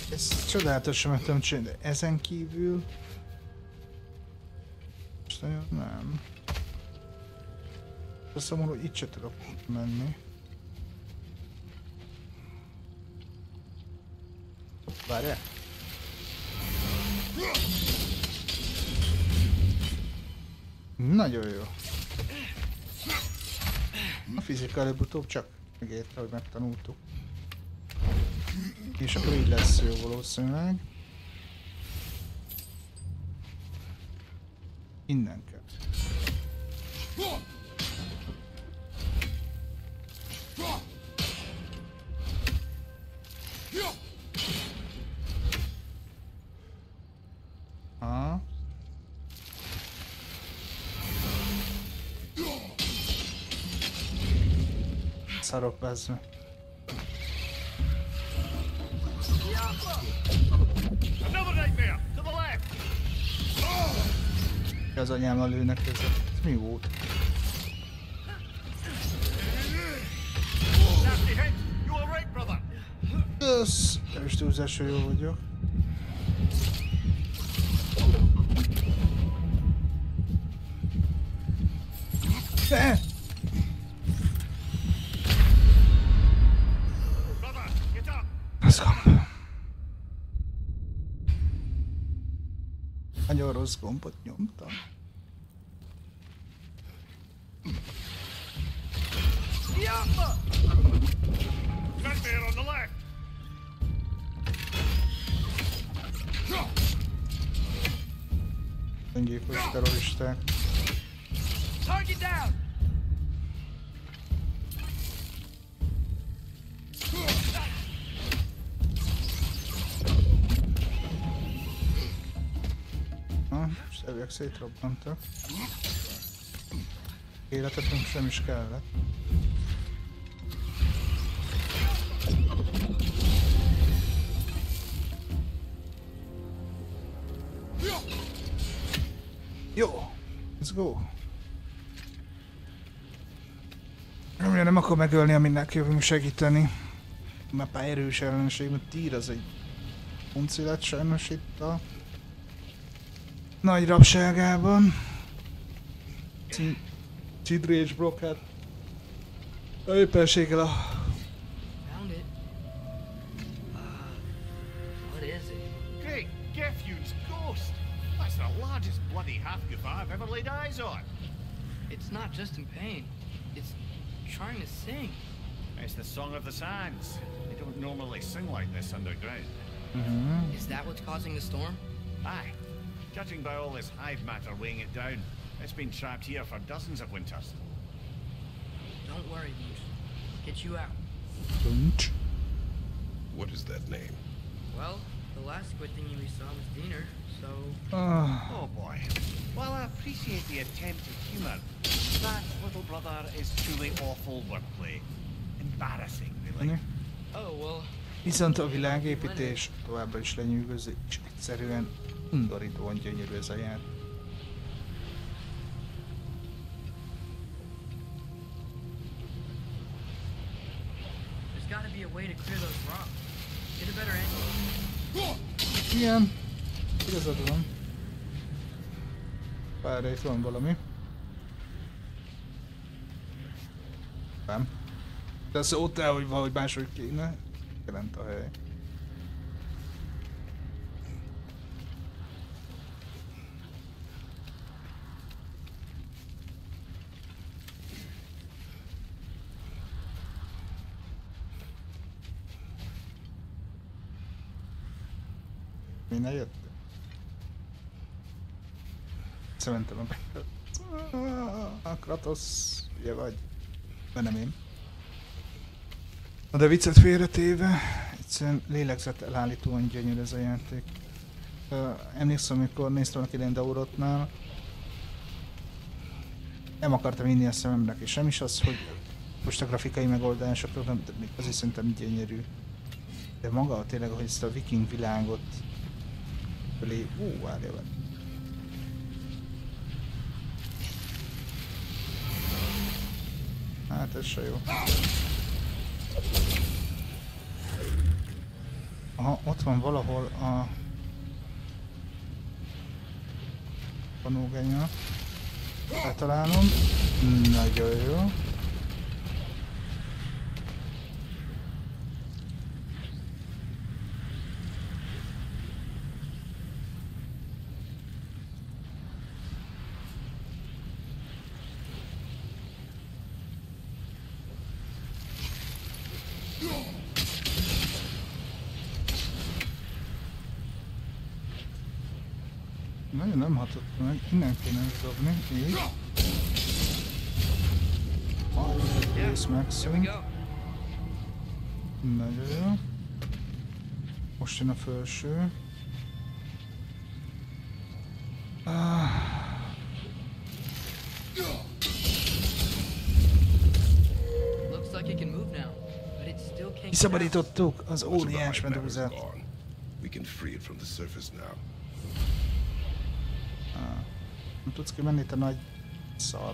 Ez csodálatosan meg tudom csinálni, de ezen kívül... Most nagyon nem. Azt mondom, hogy itt se tudok menni. Várjál! Nagyon jó. A fizika előbb-utóbb csak megérte, hogy megtanultuk. És akkor így lesz jó valószínűleg. Innen kell. Ha. Szarok bezzve. Another nightmare! To the left! Az anyámmal lőnek ezzel. Ez mi volt? Nasty hit! You alright, brother? Ez... Nem is túlzásra jó vagyok. Ne! Brother, get up! Az gomb. Nagyon rossz gombot nyomtam. Nightmare on the left! Öngyilkos terroristák. Target down! Ha, és elvileg szétrobbantak. Életetünk sem is kellett. Jó, let's go. Remélem nem akar megölni, aminek jövünk segíteni. Mert pár erős ellenség, mert tír az egy uncilet sajnos itt a nagy rabságában. Cidri és Brock, hát éppenséggel a... Found it. Uh, what is it? Great! Gefyun's ghost! That's the largest bloody half-goof I've ever laid eyes on! It's not just in pain. It's trying to sing. It's the Song of the Sands. They don't normally sing like this underground. Mm-hmm. Is that what's causing the storm? Aye. Judging by all this hive matter weighing it down, it's been trapped here for dozens of winters. Don't worry, Bruce. Get you out. Don't. What is that name? Well, the last good thing we saw was Diener, so... Ah, Oh boy. While I appreciate the attempt at humour, that little brother is truly awful wordplay. Embarrassing, really. Oh, well... viszont a világépítés továbbra is lenyűgöző, és egyszerűen undorítóan gyönyörű ez a játék. There's gotta be a way to clear those rocks. Get a better angle. Igen, igazad van. Várj, itt van valami. Nem. De szólt el, hogy valahogy máshogy kéne. Jelent a hely. Minden jött? Szerintem a Kratos, ugye vagy? De nem én. Na de viccet félretéve, egyszerűen lélegzet elállítóan gyönyörű ez a játék. Uh, emlékszem, amikor néztem annak idején Daurotnál, nem akartam inni a szememnek, és nem is az, hogy most a grafikai megoldásokról, nem, de még azért szerintem gyönyörű. De maga tényleg, hogy ezt a viking világot fölé... Ú, várja vele. Hát ez se jó. Aha, ott van valahol a panógenya. Eltalálom. Nagyon jó. Nagyon nem hatott meg, innen kéne dobni, így. Rész megszűnt. Nagyon jó. Most jön a felső. Ah. Kiszabadítottuk az óriás medúzát. We can free it from the surface now. Ah. Nem tudsz kimenni, te nagy szar.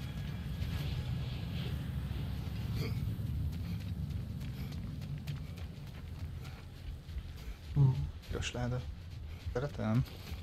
Uh, piros láda. Szeretem.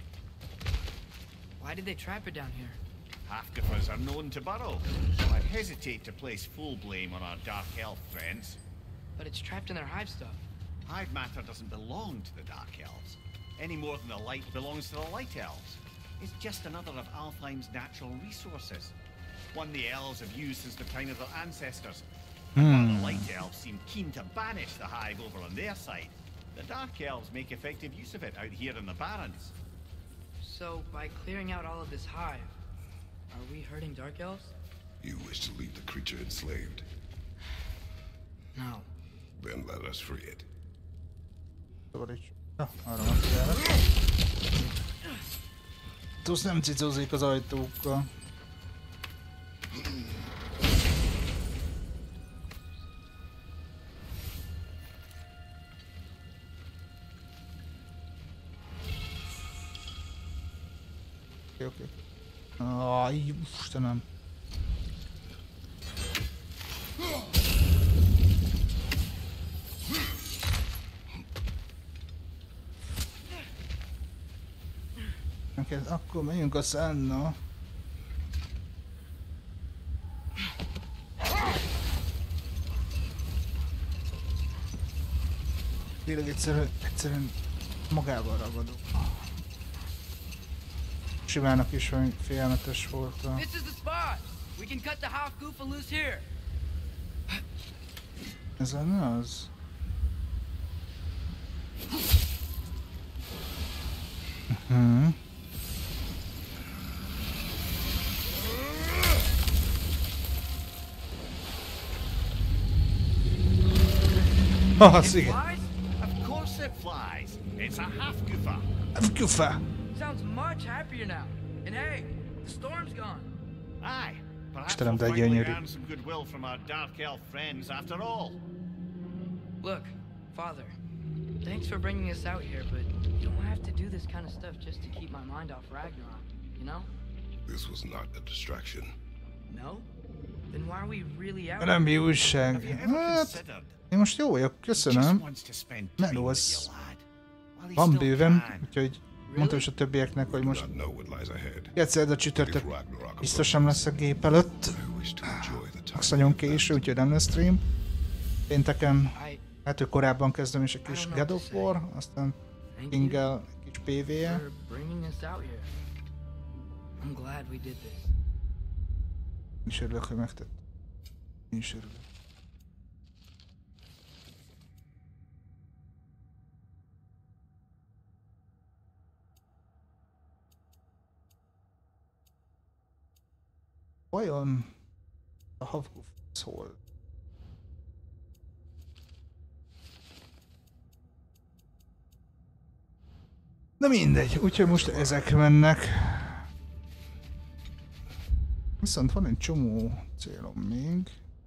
Why did they trap it down here? Half-giffers are known to burrow, so I hesitate to place full blame on our Dark Elf friends. But it's trapped in their hive stuff. Hive matter doesn't belong to the Dark Elves, any more than the light belongs to the Light Elves. It's just another of Alfheim's natural resources, one the elves have used since the time of their ancestors. And while the Light Elves seem keen to banish the hive over on their side, the Dark Elves make effective use of it out here in the Barrens. So, by clearing out all of this hive, are we hurting Dark Elves? You wish to leave the creature enslaved? No. Then let us free it. Szabadíts. Ja, arra van kiállhat. Tusz nem cicózik az ajtókkal. Oké, oké. Aj, Istenem. Neked akkor megyünk a Senna. Tényleg egyszerűen, egyszerűen magával ragadok. Simának is olyan félelmetes volt a... This is the spot! We can cut the half goofa loose here! Ez lenne az? Uh-huh. Oh, It sí. flies? Of course it flies. It's a half-goofa. Kufa! Sounds much happier now. And hey, the storm's gone. Aye, perhaps Istenem, we'll de finally gyönyörű. earn some goodwill from our Dark Elf friends after all. Look, Father, thanks for bringing us out here, but you don't have to do this kind of stuff just to keep my mind off Ragnarok, you know? This was not a distraction. No? Then why are we really out Nem here? jóság. Have you ever Hát, considered én most jó vagyok, he just köszönöm. wants to spend Meló time with az you, lad, while he van still bőven, can. úgyhogy mondtam is a többieknek, hogy Do most not know what lies ahead. egyszer a If csütörtök Ragnarok biztos sem lesz a gép előtt. I wish to enjoy the time. Az nagyon késő, úgyhogy nem lesz stream. Pénteken, I hát ő korábban kezdem is egy kis God of War, aztán thank you Kingel egy kis pé vé e. for bringing us out here. I'm glad we did this. Én is örülök, hogy megtett. Én is örülök. Vajon a Havguf szól? Na mindegy, úgyhogy most ezek mennek. Viszont van egy csomó célom még.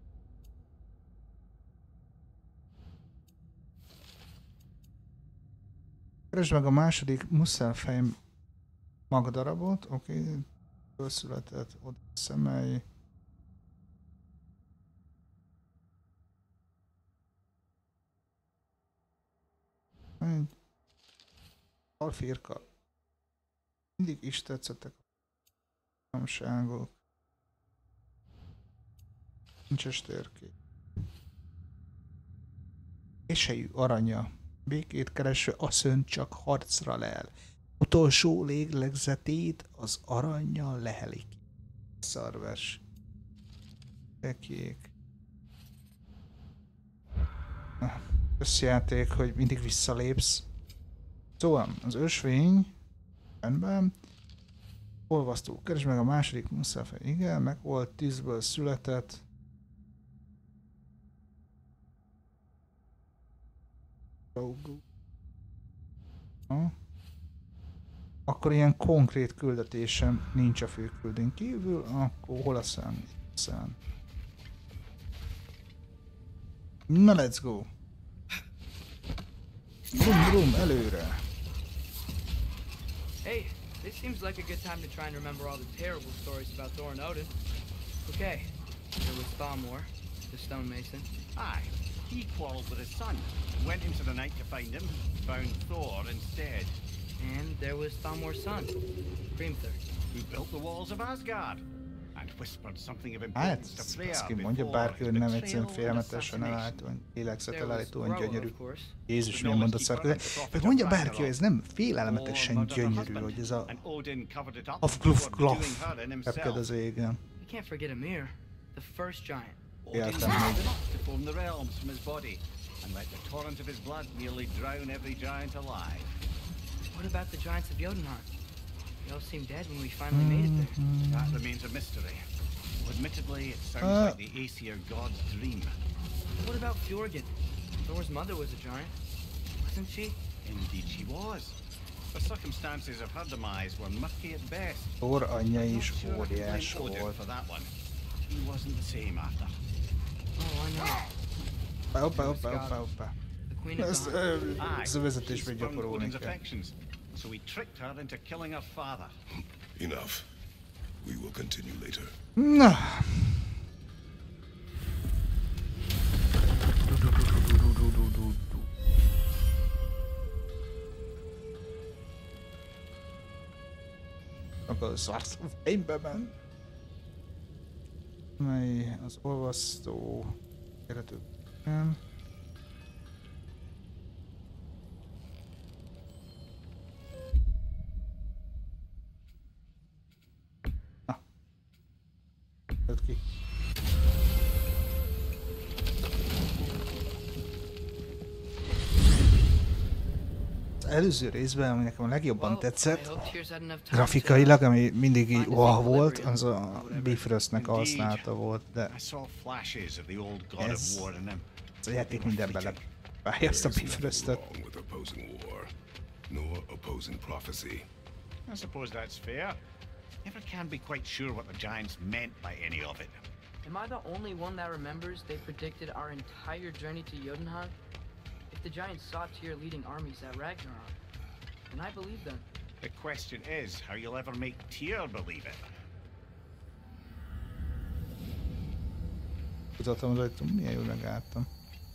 Keresd meg a második Muszáfej magdarabot, oké. Okay. Született oda szemely. Egy. Alfirka. Mindig is tetszettek a finomságok. Nincses térkép. Késejű aranya. Békét kereső asszony csak harcra lel. Utolsó lélegzetét az arannyal lehelik. Szarves. Tekék. Összjáték, hogy mindig visszalépsz. Szóval az ösvény. Rendben. Olvasztó. Keresd meg a második muszáfej. Igen, meg volt tűzből született. Ha. Akkor ilyen konkrét küldetésem nincs a főküldőn kívül, akkor hol a szám? Szám. Na, let's go! Brum, brum, előre! Hey, this seems like a good time to try and remember all the terrible stories about Thor and Odin. Okay, there was Thalmor, the stonemason. Aye, he quarreled with his son, went into the night to find him, found Thor instead. And there was Thalmor's son, Hrimthur, who built the walls of Asgard, and whispered something of Hát, importance to Freya ezt ki before mondja bárki, hogy nem his egyszerűen betrayal and félmetesen assassination. elállítóan, lélegzetel there was állítóan Groa, gyönyörű. of course. Jézus, milyen mondat szarkodik. Meg mondja bárki, hogy ez nem félelmetesen gyönyörű, hogy ez a... And Odin covered it up A gluf before glaf doing her in repked himself. az égen. You can't forget Ymir, the first giant. Odin Értem carved még. him up to form the realms from his body, and let the torrent of his blood nearly drown every giant alive. What about the giants of Jotunheim? They all seemed dead when we finally made it there. That remains a mystery. Admittedly, it sounds Uh. like the Aesir god's dream. What about Fjorgyn? Thor's mother was a giant, wasn't she? Indeed she was. The circumstances of her demise were murky at best. Thor anyja I'm not is sure I could blame óriás Odin volt. for that one. He wasn't the same after. Oh, I know. Hoppá, hoppá, hoppá, hoppá. The queen of Ezt, the ö, Aye, ez a she vezetésbe spurned gyakorolni Odin's kell. affections, so we tricked her into killing her father. Enough. We will continue later. Na. Akkor szarsz a fejembe ment. Mely az olvasztó keretű. Nem. Na. Jött ki. Az előző részben, ami nekem a legjobban tetszett, grafikailag, ami mindig így wow volt, az a Bifrostnek használata volt, de I saw flashes of the old god Ez- of war in them. ez a játék mindenben lepálja azt a There's nothing Bifrostot. wrong with opposing war, nor opposing prophecy. I suppose that's fair. Never can be quite sure what the giants meant by any of it. Am I the only one that remembers they predicted our entire journey to Jotunheim? If the giants saw Tyr leading armies at Ragnarok, then I believe them. The question is how you'll ever make Tyr believe it. Tudottam az ajtón, milyen jól megálltam.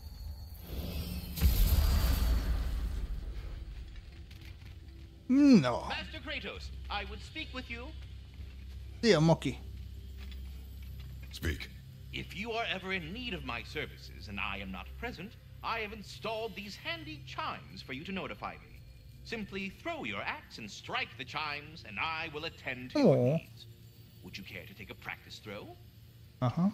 No. Master Kratos, I would speak with you. Szia, Maki. Speak. If you are ever in need of my services and I am not present, I have installed these handy chimes for you to notify me. Simply throw your axe and strike the chimes, and I will attend to Aw. your needs. Would you care to take a practice throw? Aha.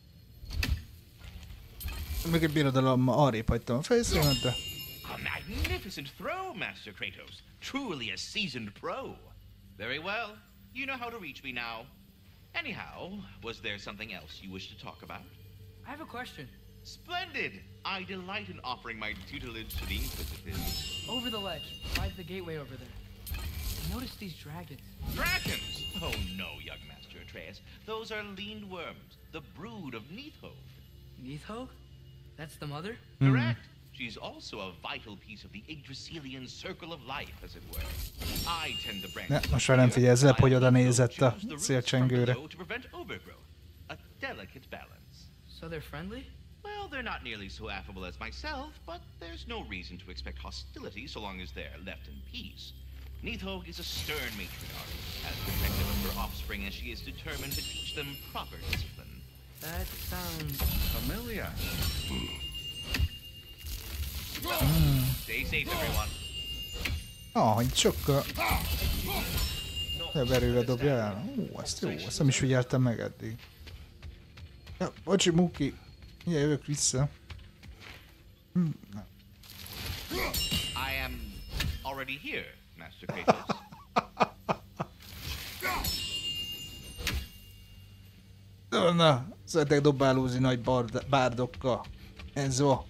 Még egy birodalommal arrébb hagytam a fejszémet, de... A magnificent throw, Master Kratos. Truly a seasoned pro. Very well. You know how to reach me now. Anyhow, was there something else you wish to talk about? I have a question. Splendid! I delight in offering my tutelage to the Inquisitive. Over the ledge, by the gateway over there. I noticed these dragons. Dragons! Oh no, young Master Atreus. Those are lean worms, the brood of Neithog. Neithog? That's the mother? Correct. She's also a vital piece of the Yggdrasilian circle of life, as it were. I tend the branches. Ne, most már nem figyelsz le, hogy oda nézett a szélcsengőre. To prevent overgrowth. A delicate balance. So they're friendly? Well, they're not nearly so affable as myself, but there's no reason to expect hostility so long as they're left in peace. Nidhogg is a stern matriarch, as protective of her offspring as she is determined to teach them proper discipline. That sounds Familiar. Stay safe, everyone. Ah, hogy sokkal... Verőre dobja el. Ó, ezt jó, ezt nem is figyeltem meg eddig. Ja, bocsi, Muki. Mindjárt jövök vissza. Hm, nem. I am already here, Master Kratos. Na, na, szeretek dobálózni nagy barda, bárdokkal. Enzo.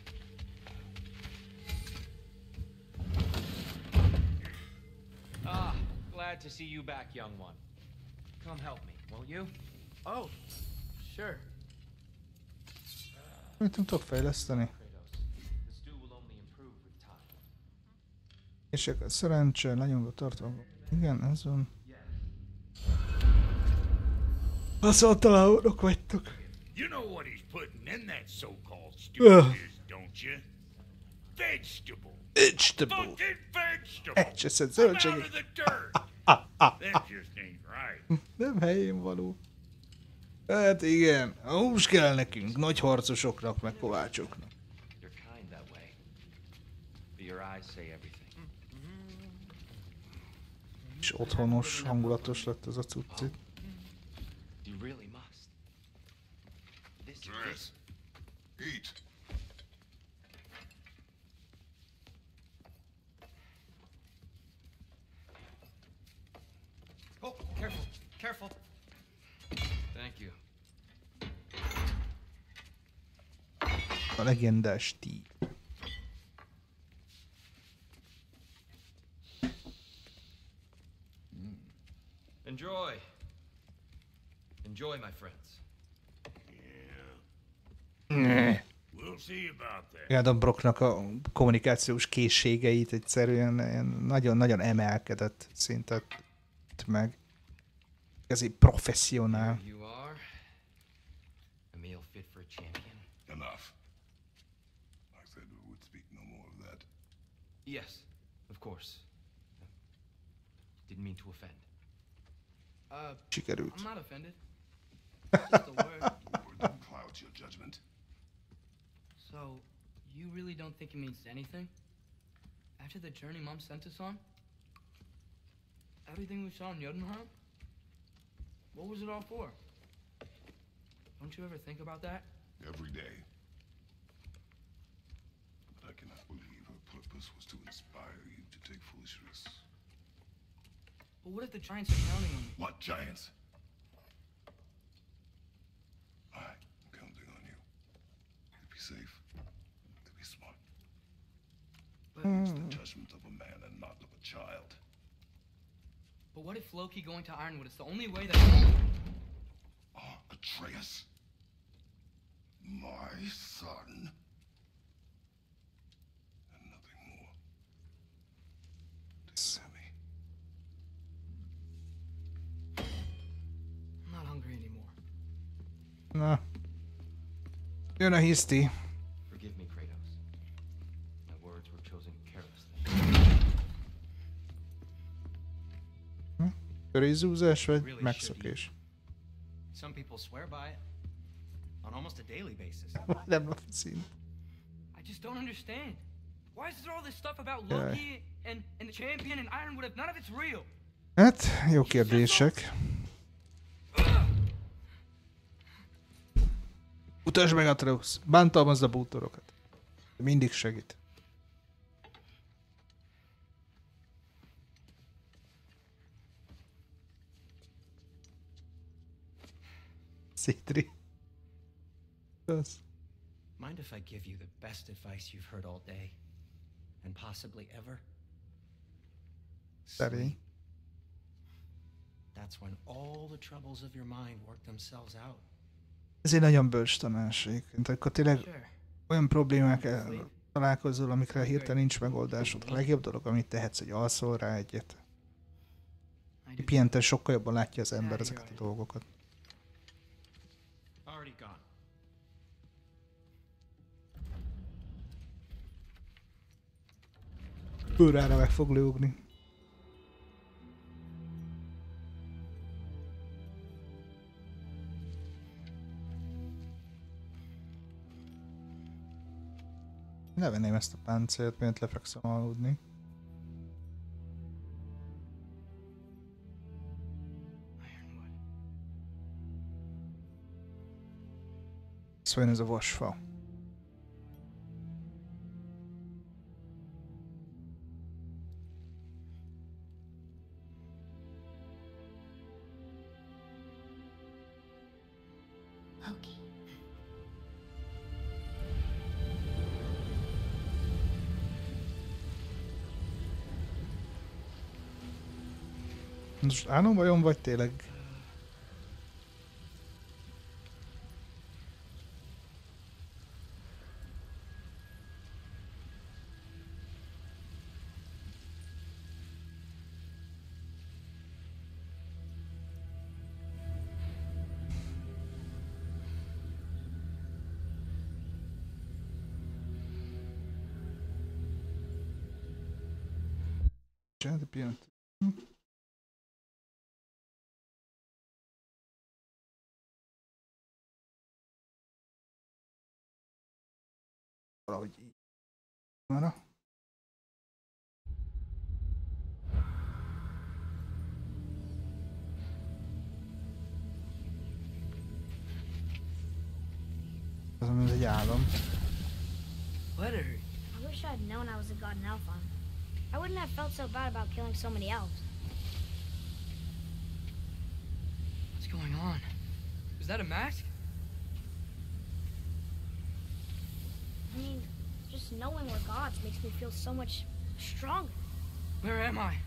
Ah, glad to see you back, young one. Come help me, will you? Oh, sure. Mit nem tudok fejleszteni? Kratos, the stew will only improve with time. És a szerencse, lenyomva tartva. Igen, ez van. Haszontalanok vagytok. You know what he's putting in that so-called stew Ugh. is, don't you? Vegetable. Vegetable. Fucking vegetable. Elcseszett I'm out zöldségek. of the dirt. That just ain't right. Nem helyén való. Hát igen, hús kell nekünk, nagy harcosoknak, meg kovácsoknak. You're kind that way. But your eyes say everything. És otthonos, hangulatos lett ez a cuccit. You really must. This Dress. Eat. Oh, careful, careful. Thank you. A legendás tí. Enjoy. Enjoy, my friends. Yeah. We'll see about that. Adam Brocknak a kommunikációs készségeit egyszerűen nagyon-nagyon emelkedett szintet meg. Ez egy professzionál. Here you are. A meal fit for a champion. Enough. I said we would speak no more of that. Yes, of course. Didn't mean to offend. Uh, Sikerült. I'm not offended. It's just a word. Word that clouds your judgment. So, you really don't think it means anything? After the journey Mom sent us on? Everything we saw in Jotunheim? What was it all for? Don't you ever think about that? Every day. But I cannot believe her purpose was to inspire you to take foolish risks. But what if the giants are counting on me? What giants? I'm counting on you. To be safe. To be smart. But, It's the judgment of a man and not of a child. but what if Loki going to Ironwood is the only way that... Oh, Atreus. My son. And nothing more. To Sammy. I'm not hungry anymore. Na. Jön a hiszti. Forgive me, Kratos. My words were chosen carelessly. Körészúzás vagy Really megszökés? Some people swear by it on almost a daily basis. Nem a szín. I just don't understand. Why is there all this stuff about Yeah. Loki and, and the champion and Ironwood if none of it's real? Hát, jó kérdések. Utasd meg Atreus, bántalmazd a bútorokat. Mindig segít. Szétri. Az. Mind if I give you the best advice you've heard all day? And possibly ever? Szerény. That's when all the troubles of your mind work themselves out. Ez egy nagyon bölcs tanács egyébként. Akkor tényleg Sure. olyan problémákkal találkozol, amikre hirtelen nincs megoldásod. A legjobb dolog, amit tehetsz, hogy alszol rá egyet. I do. Pihenten sokkal jobban látja az ember ezeket a dolgokat. Already gone. Órára meg fog lőgni. Levenném ezt a páncélt, mert lefekszem aludni. Szóval ez a vasfa. Most álom vajon, vagy tényleg? Csinálj, pillanat. Valahogy így. Arra. Az, mint egy álom. Letter. I wish I'd known I was a god in Alphon. I wouldn't have felt so bad about killing so many elves. What's going on? Is that a mask? I mean, just knowing we're gods makes me feel so much stronger. Where am I?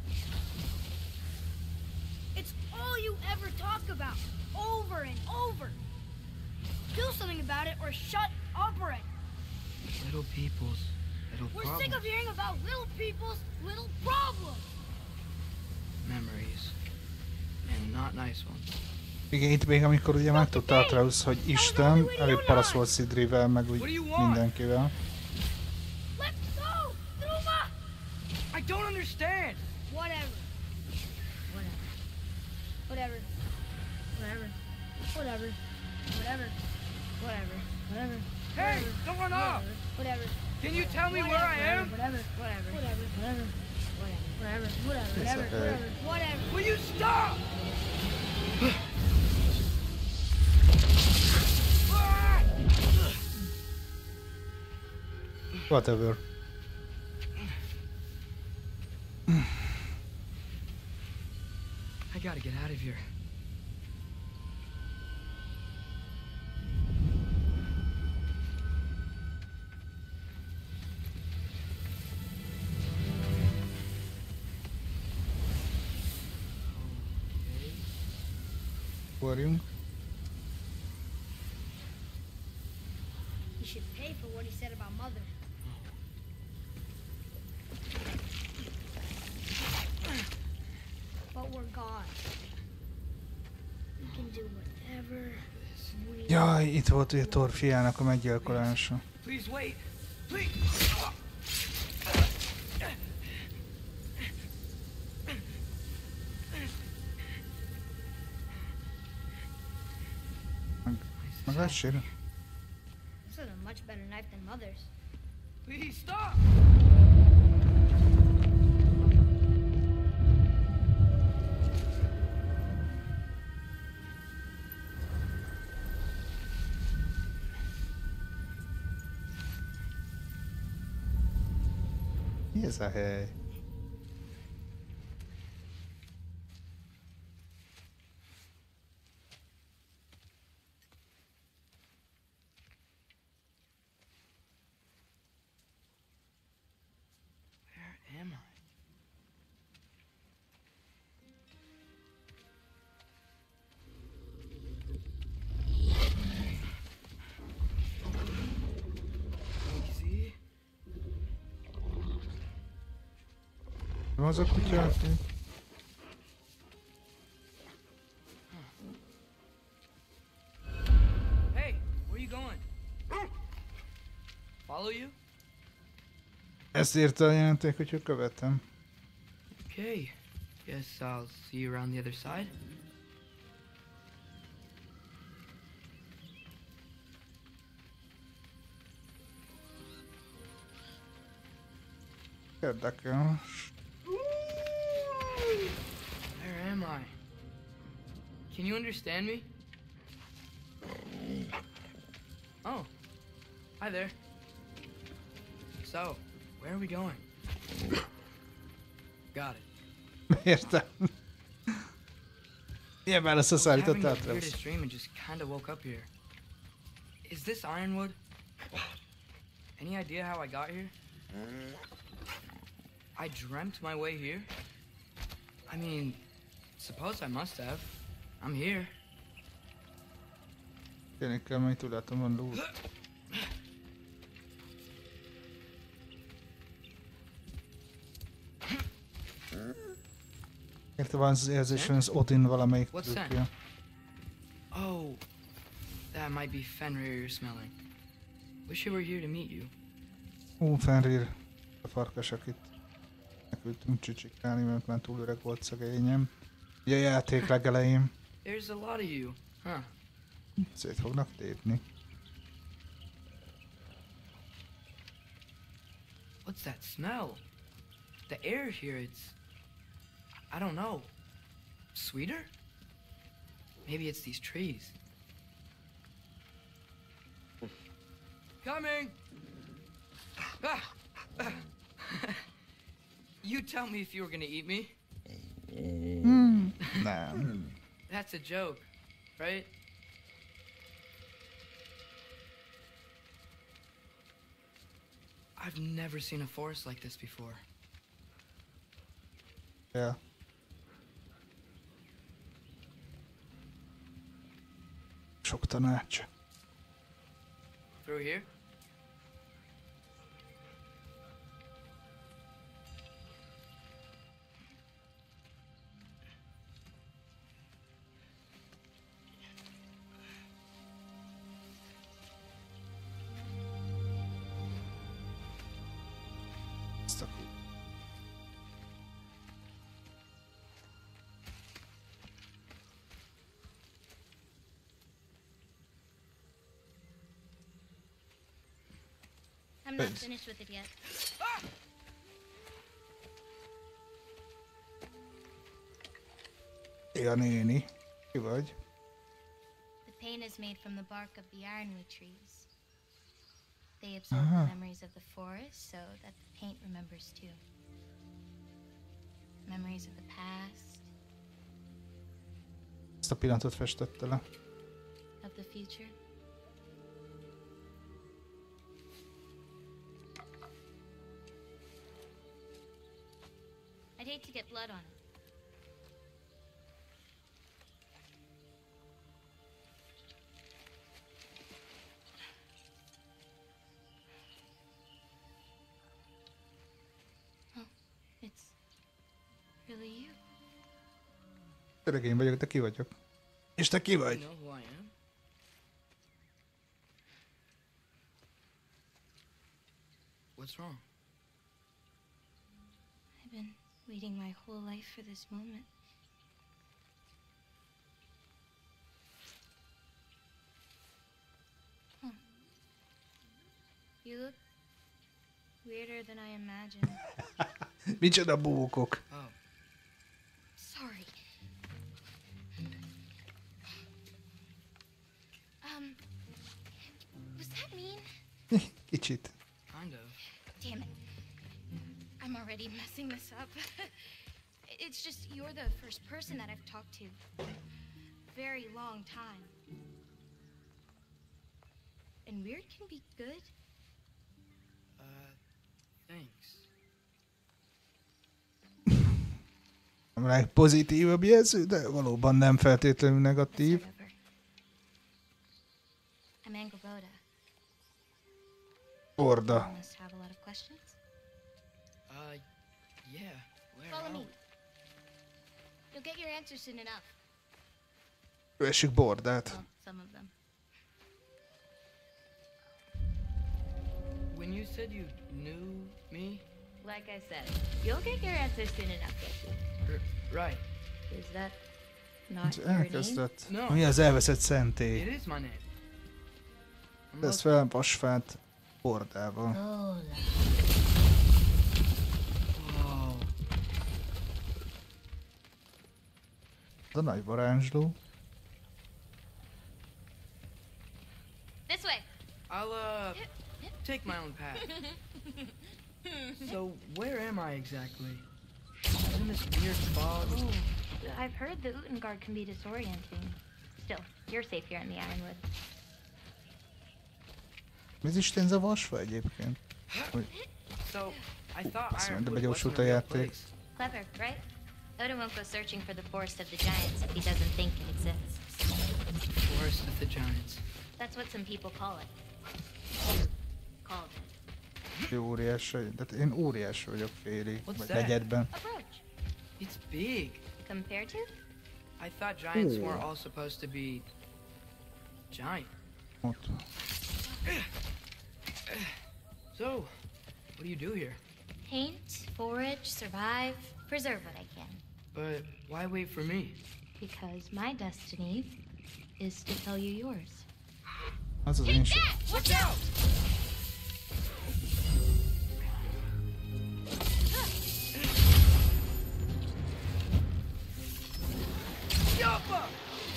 It's all you ever talk about, over and over. Do something about it or shut up already. Little people's little We're problems. sick of hearing about little people's little problems. Memories. And not nice ones. Igen, itt még amikor ugye megtudta Atreus, hogy Isten, elég parasz volt Szidrivel, meg úgy mindenkivel. Let's go, Druma! I don't understand. Whatever. Whatever. Whatever. Whatever. Whatever. Whatever. Whatever. Whatever. Hey, don't run off. Whatever. Can you tell me where I am? Whatever. Whatever. Whatever. Whatever. Whatever. Whatever. Whatever. Whatever. Whatever. Will you stop? Whatever. I gotta get out of here. Forjunk. You should pay for what he said about Mother. But we're gods. We can do whatever we Jaj, itt volt ugye Thor fiának a meggyilkolása. Please wait. Please. Meg lesz sérül. This is a much better knife than Mother's. Please stop. Mi ez a hely? Where am I? Easy. Mi az a kutya? Hey, where you going? Follow you? Ezt írta a jelenték, hogy követem. Okay. Guess I'll see you around the other side. Érdekel. Where am I? Can you understand me? Oh. Hi there. So, where are we going? Got it. Értem. Ilyen választ Having szállítottál, the Travis? weirdest dream and just kind of woke up here. Is this Ironwood? Any idea how I got here? I dreamt my way here? I mean, suppose I must have. I'm here. Tényleg kell, majd tudatom van lúr. Érte van az érzésem, az Odin valamelyik What's that? trükkje. Oh, that might be Fenrir you're smelling. Wish I were here to meet you. Ó, Fenrir, a farkas, akit megküldtünk csicsikálni, mert már túl öreg volt szegényem. Ugye a játék legelején. There's a lot of you, huh? Szét fognak tépni. What's that smell? The air here, it's... I don't know. Sweeter? Maybe it's these trees. Coming! Ah! Ah. You tell me if you were gonna eat me. Hmm. Nem. That's a joke, right? I've never seen a forest like this before. Yeah. Sok tanács. Through here? Ezt a I'm not Thanks. finished with it yet. Ja, néni. Ki vagy? The paint is made from the bark of the ironwood trees. They absorb Ah. the memories of the forest so that the paint remembers too. Memories of the past, Ezt a pillanatot festette le. of the future. I'd hate to get blood on it. Oh, it's really you. Tényleg én vagyok, de ki vagyok? És te ki You vagy? know who I am? What's wrong? I've been waiting my whole life for this moment. Huh. You look weirder than I imagined. Micsoda bókok. Oh, Sorry. Um, was that mean? Kicsit. kind of. Damn it. I'm already messing this up. It's just you're the first person that I've talked to. Very long time. And weird can be good. Uh, thanks. A legpozitívabb jelző, de valóban nem feltétlenül Let's negatív. start over. I'm Angelboda. Borda. You must have a lot of questions. Uh, yeah. Where Follow are me. we? You'll get your answers soon enough. Kövessük Bordát. Well, some of them. When you said you knew me, like I said, you'll get your answer soon enough, Jesse. R- right. Is that not your name? Elkezdett. No. Mi az elveszett szentély? It is my name. I'm Tesz fel vasfát bordával. Lola. Whoa. A nagy varázsló. This way. I'll, uh, take my own path. So, where am I exactly? I'm in this weird fog. Oh, I've heard the Utengard can be disorienting. Still, you're safe here in the Ironwood. Mi az Isten ez a vasfa egyébként? Hogy So, I thought azt mondja, Ironwood begyósult wasn't a a real játék. place. Clever, right? Odin won't go searching for the Forest of the Giants if he doesn't think it exists. Forest of the Giants. That's what some people call it. Called it. Jó óriás vagy. Tehát én óriás vagyok félig. What's Vagy that? negyedben. Approach. It's big. Compared to? I thought giants Ooh. weren't all supposed to be giant. Ott. So, what do you do here? Paint, forage, survive, preserve what I can. But why wait for me? Because my destiny is to tell you yours. Az az én sem. Watch out! Yappa!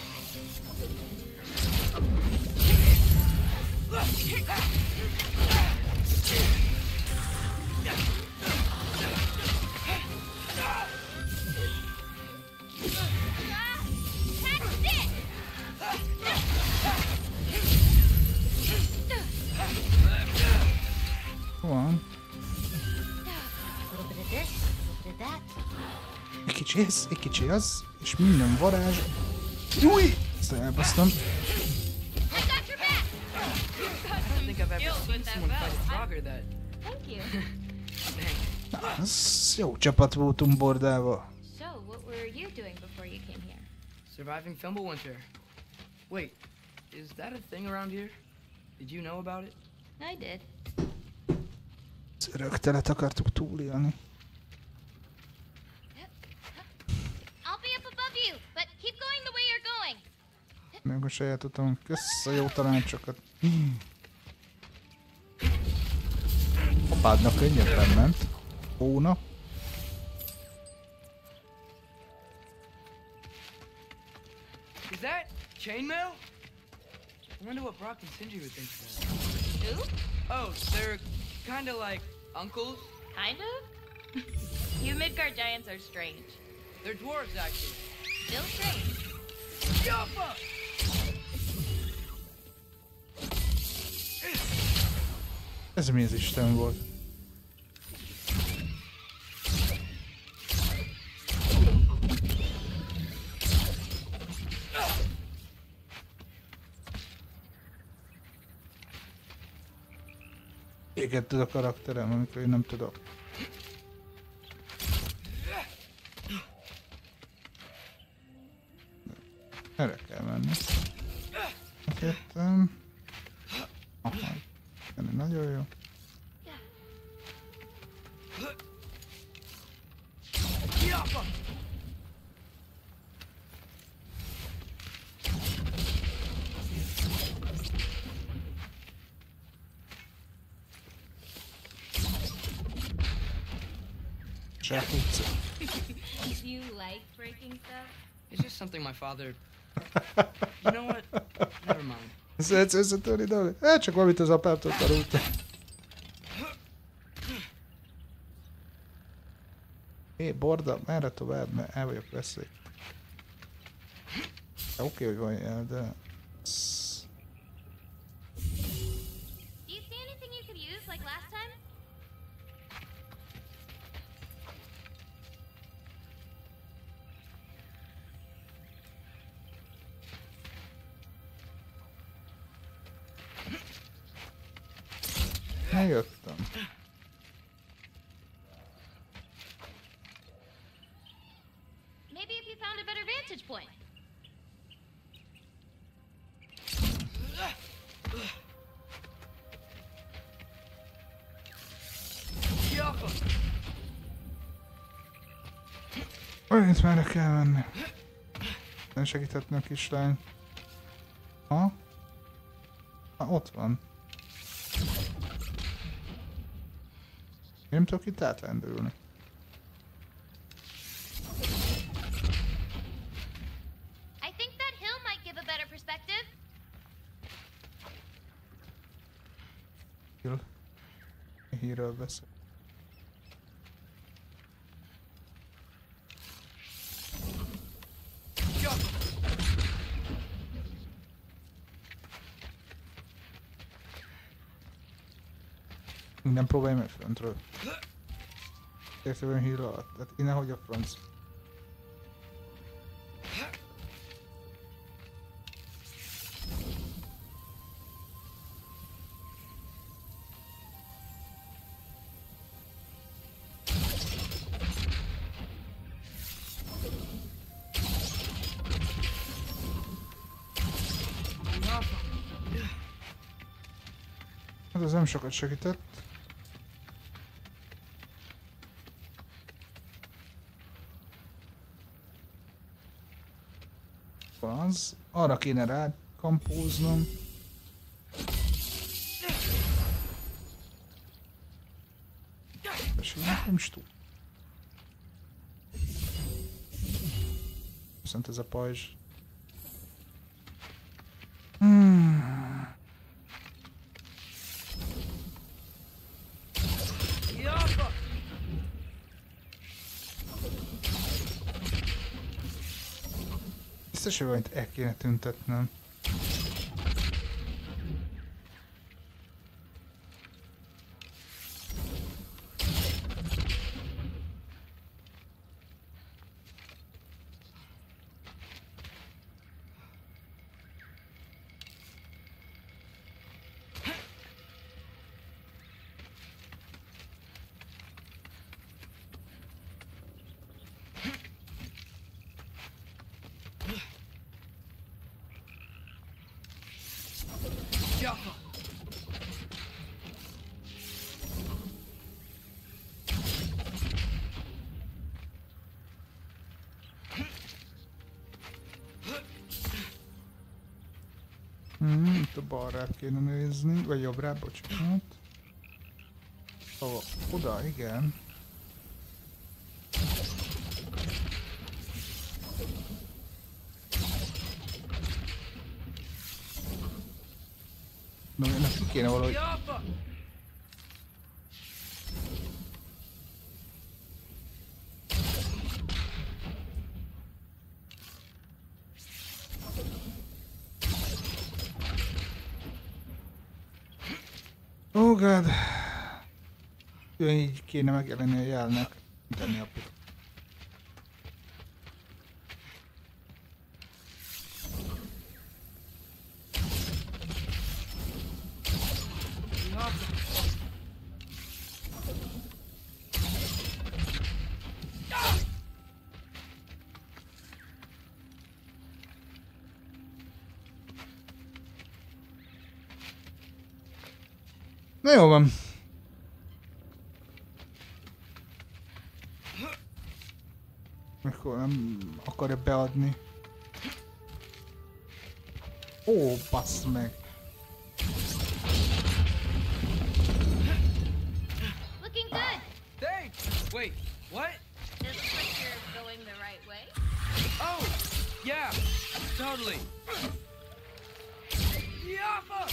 Van. A little bit of this, a little bit of that. Egy kicsi ez, egy kicsi az, és minden varázs. Új! Ezt elbasztam. I got your back. I don't think I've ever seen someone fight a frogger that. Thank you. Thanks. Ez jó csapat voltunk bordával. So, what were you doing before you came here? Surviving Fimbulwinter. Wait, is that a thing around here? Did you know about it? I did. Rögtelet akartuk túlélni. I'll be up above you, but keep going the way you're going. Meg a saját utam. Kösz a jó tanácsokat. Apádnak könnyebben ment. Hóna. Is that chainmail? I wonder what Brock and Sindri would think of that. Who? Oh, they're kind of like uncles. Kind of? You Midgard giants are strange. They're dwarves, actually. Still strange. Yappa! Ez mi az Isten volt? Éget tud a karakterem, amikor én nem tudok. Erre kell menni. Értem. Aha. Ennél nagyon jó. Yappa! Zsákutca. You like breaking stuff? It's just something my father... You know what? Never mind. Szeretsz összetörni, Dali? Hát csak valamit az apámtól tanultam. Hé, Borda, merre tovább? Mert el vagyok veszély. Oké, okay, hogy van jel, de... Do you see anything you could use like last time? Megjöttem. Maybe if you found a better vantage point. Yappa! Valamint merre kell menni. Nem segíthetni a kislány. Ha? Ha, ott van. Nem tudok itt átlendülni. I think that hill might give a better perspective. Hill. Hírről beszél. Nem próbálj meg föntről. Értően hír alatt. Tehát innen hogy a franc. Hát ez nem sokat segített. Az. Arra kéne rá kampóznom. És nem is tud. Viszont ez a pajzs. Hmm. Biztos, hogy valamit el kéne tüntetnem. Hmm, itt a balrát kéne nézni, vagy jobbra, bocsánat. Oh, oda, igen. Na, ennek ki kéne valahogy... Oh god. Így kéne megjelenni a jelnek. Tenni a pit. Na jó van. Mikor nem akarja beadni. Ó, bassz meg. Looking good. Thanks. Wait, what? It looks like you're going the right way. Oh, yeah, totally. Yappa!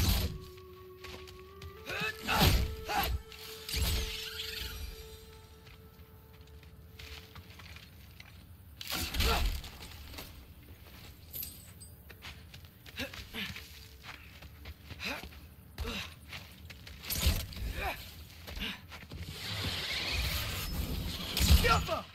Yappa!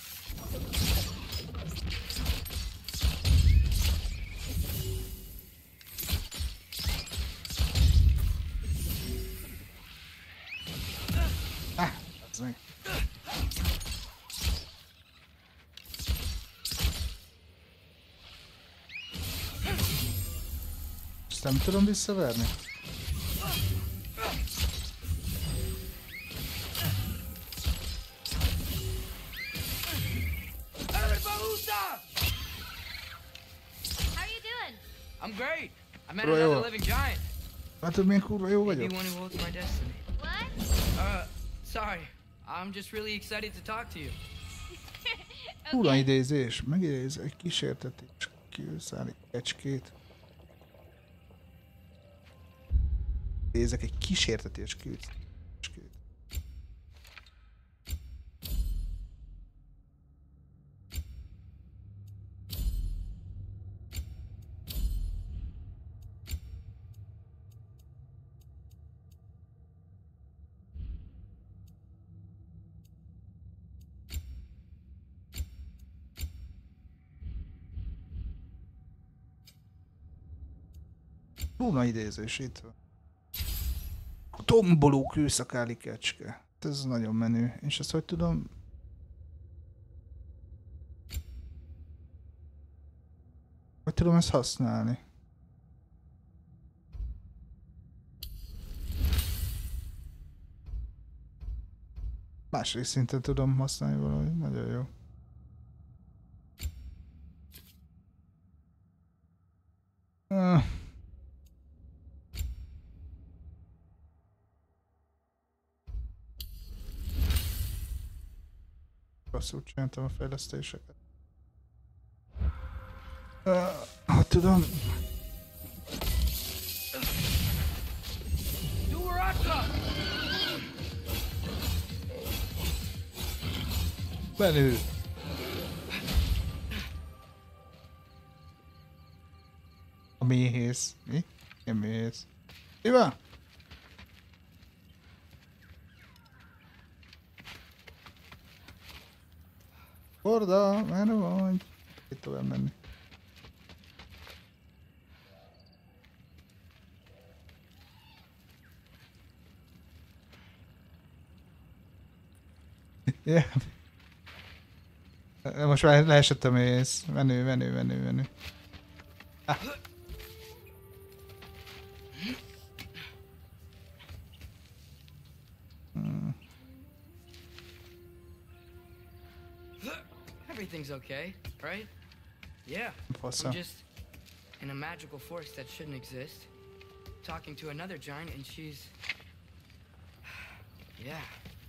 Ah, that's me. Ezt nem tudom visszaverni. I'm great. I met Kurva another jó. living giant. Látod, milyen kurva jó Maybe vagyok? one who holds my destiny. What? Uh, sorry. I'm just really excited to talk to you. Kurva idézés. Megidéz egy kísértetés. Kiszáll egy kecskét. Idézek egy kísértetés kecskét. Luna idézés itt van. Tomboló kőszakáli kecske. Ez nagyon menő. És ezt hogy tudom? Hogy tudom ezt használni? Második szinten tudom használni valahogy. Nagyon jó. Uh. Rosszul csináltam a fejlesztéseket. Uh, hogy tudom? Menő! A méhész. Mi? Mi méhész? Mi van? Korda, merre vagy? Itt tovább menni. Yeah. Most már leesett a mész. Menő, menő, menő, menő. Ah. Hmm. Everything's okay, right? Yeah. What's I'm up? just in a magical forest that shouldn't exist, talking to another giant, and she's... yeah.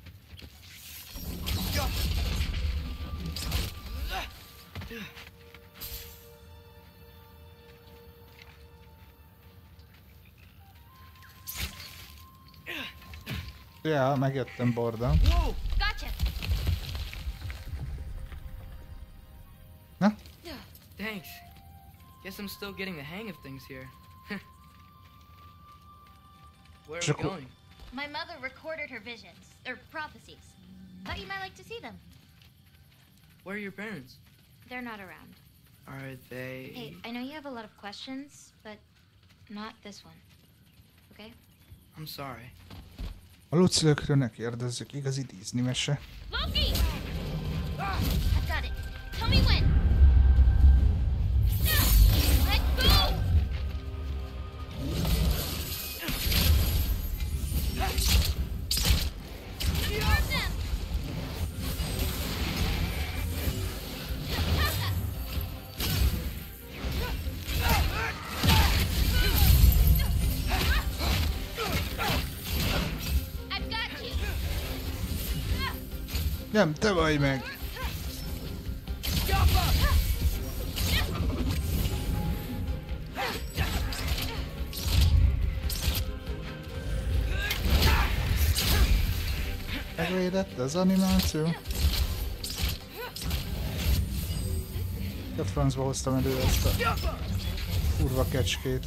Ja, megjöttem Borda. Whoa! Gotcha. Na? Thanks. Guess I'm still getting the hang of things here. Where are we Sure. going? My mother recorded her visions, or prophecies. Thought you might like to see them. Where are your parents? They're not around. Are they... Hey, I know you have a lot of questions, but not this one. Okay? I'm sorry. A lucilökről ne kérdezzük, igazi Disney mese. Loki! I've got it. Tell me when. Let go! Hurt them! I've got you. Nem, te vagy meg! Megvédett az animáció. A francba hoztam elő ezt a kurva kecskét.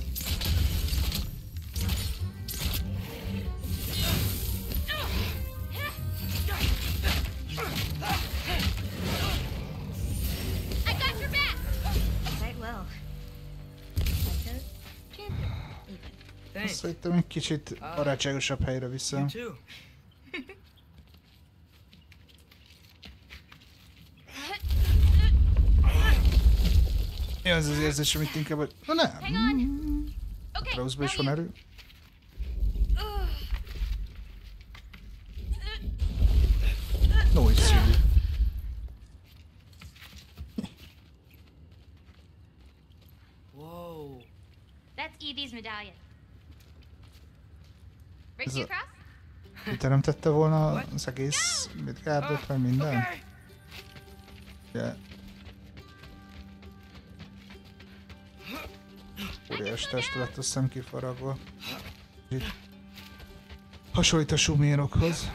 I got your back. Quite well. Like a champion, even. Thanks. Azt hittem egy kicsit barátságosabb helyre You vissza. too. Mi az az érzés, amit inkább, hogy... Na nem! Hang on. Okay. Rose-ba is now van you. erő. Noise. Whoa. Evie's medallion. Break you across? Teremtette volna az egész Midgardot, meg minden? Yeah. Óriás test lett, azt hiszem kifaragva. Itt hasonlít a sumérokhoz.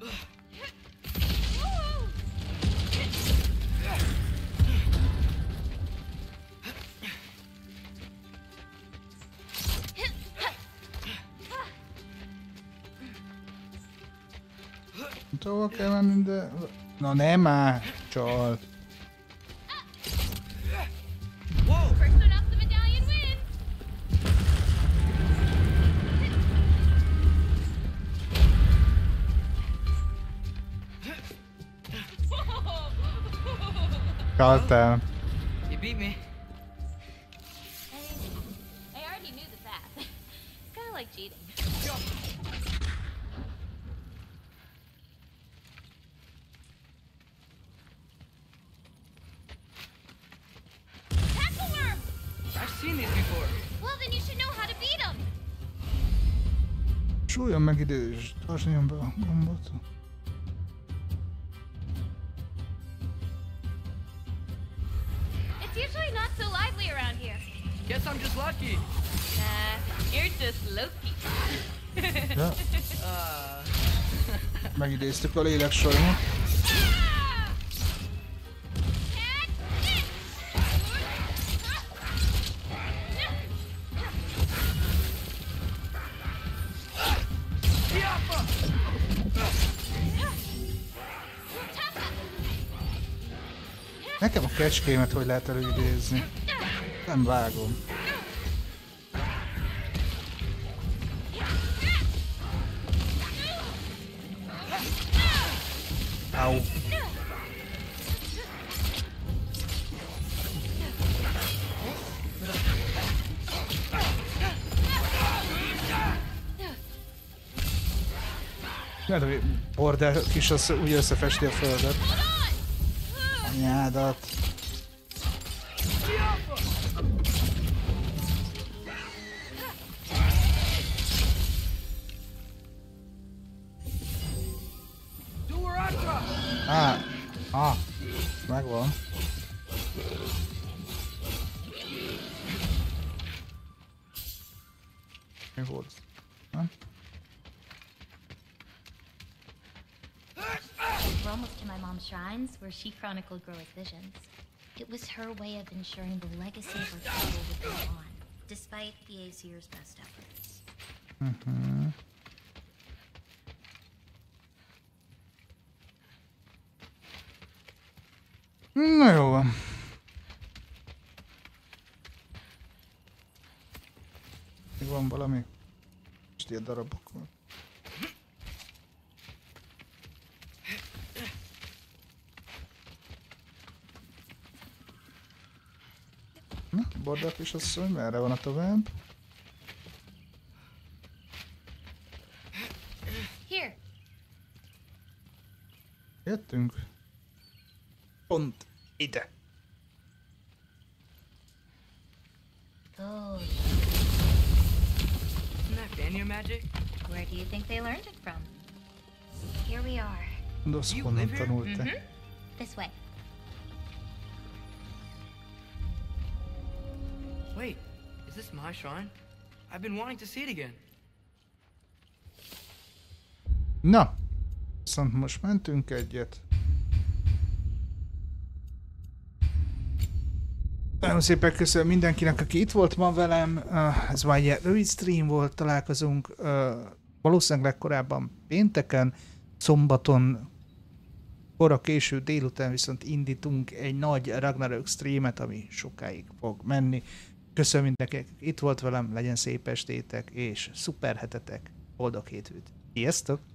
Hova kell menni, de... Na nem már, csal. Csaltál. You beat me. I, I already knew the path. It's kind of like cheating. I've seen these before. Well, then you should know how to beat them. Súljon meg idő, és tartson be a gombot. It's usually not so lively around here. Guess I'm just lucky. Nah, you're just Loki. Ja. uh... Megidéztük a léleksajmot. Nekem a kecskémet hogy lehet előidézni? Nem vágom. Au. Lehet, hogy Border kis az úgy összefesti a földet. Anyádat. Á, ah, megvan. Mi volt? Nem? We're almost to my mom's shrines, where she chronicled Groa's visions. It was her way of ensuring the legacy of her people would go on, despite the Aesir's best efforts. Mm-hmm. Na jó van. Még van valami? Most ilyen darabok van. Na, Border kisasszony, merre van a tovább? Here. Jöttünk. Pont ide. Oh. Isn't that Vanir magic? Where do you think they learned it from? Here we are. Gondolsz, honnan tanultál? Mm-hmm. This way. Wait, is this my shrine? I've been wanting to see it again. Na, viszont most mentünk egyet. Nagyon szépen köszönöm mindenkinek, aki itt volt ma velem. Ez már egy rövid stream volt, találkozunk valószínűleg legkorábban pénteken, szombaton, kora késő délután viszont indítunk egy nagy Ragnarök streamet, ami sokáig fog menni. Köszönöm mindenkinek, itt volt velem, legyen szép estétek, és szuper hetetek, boldog hétvét. Sziasztok!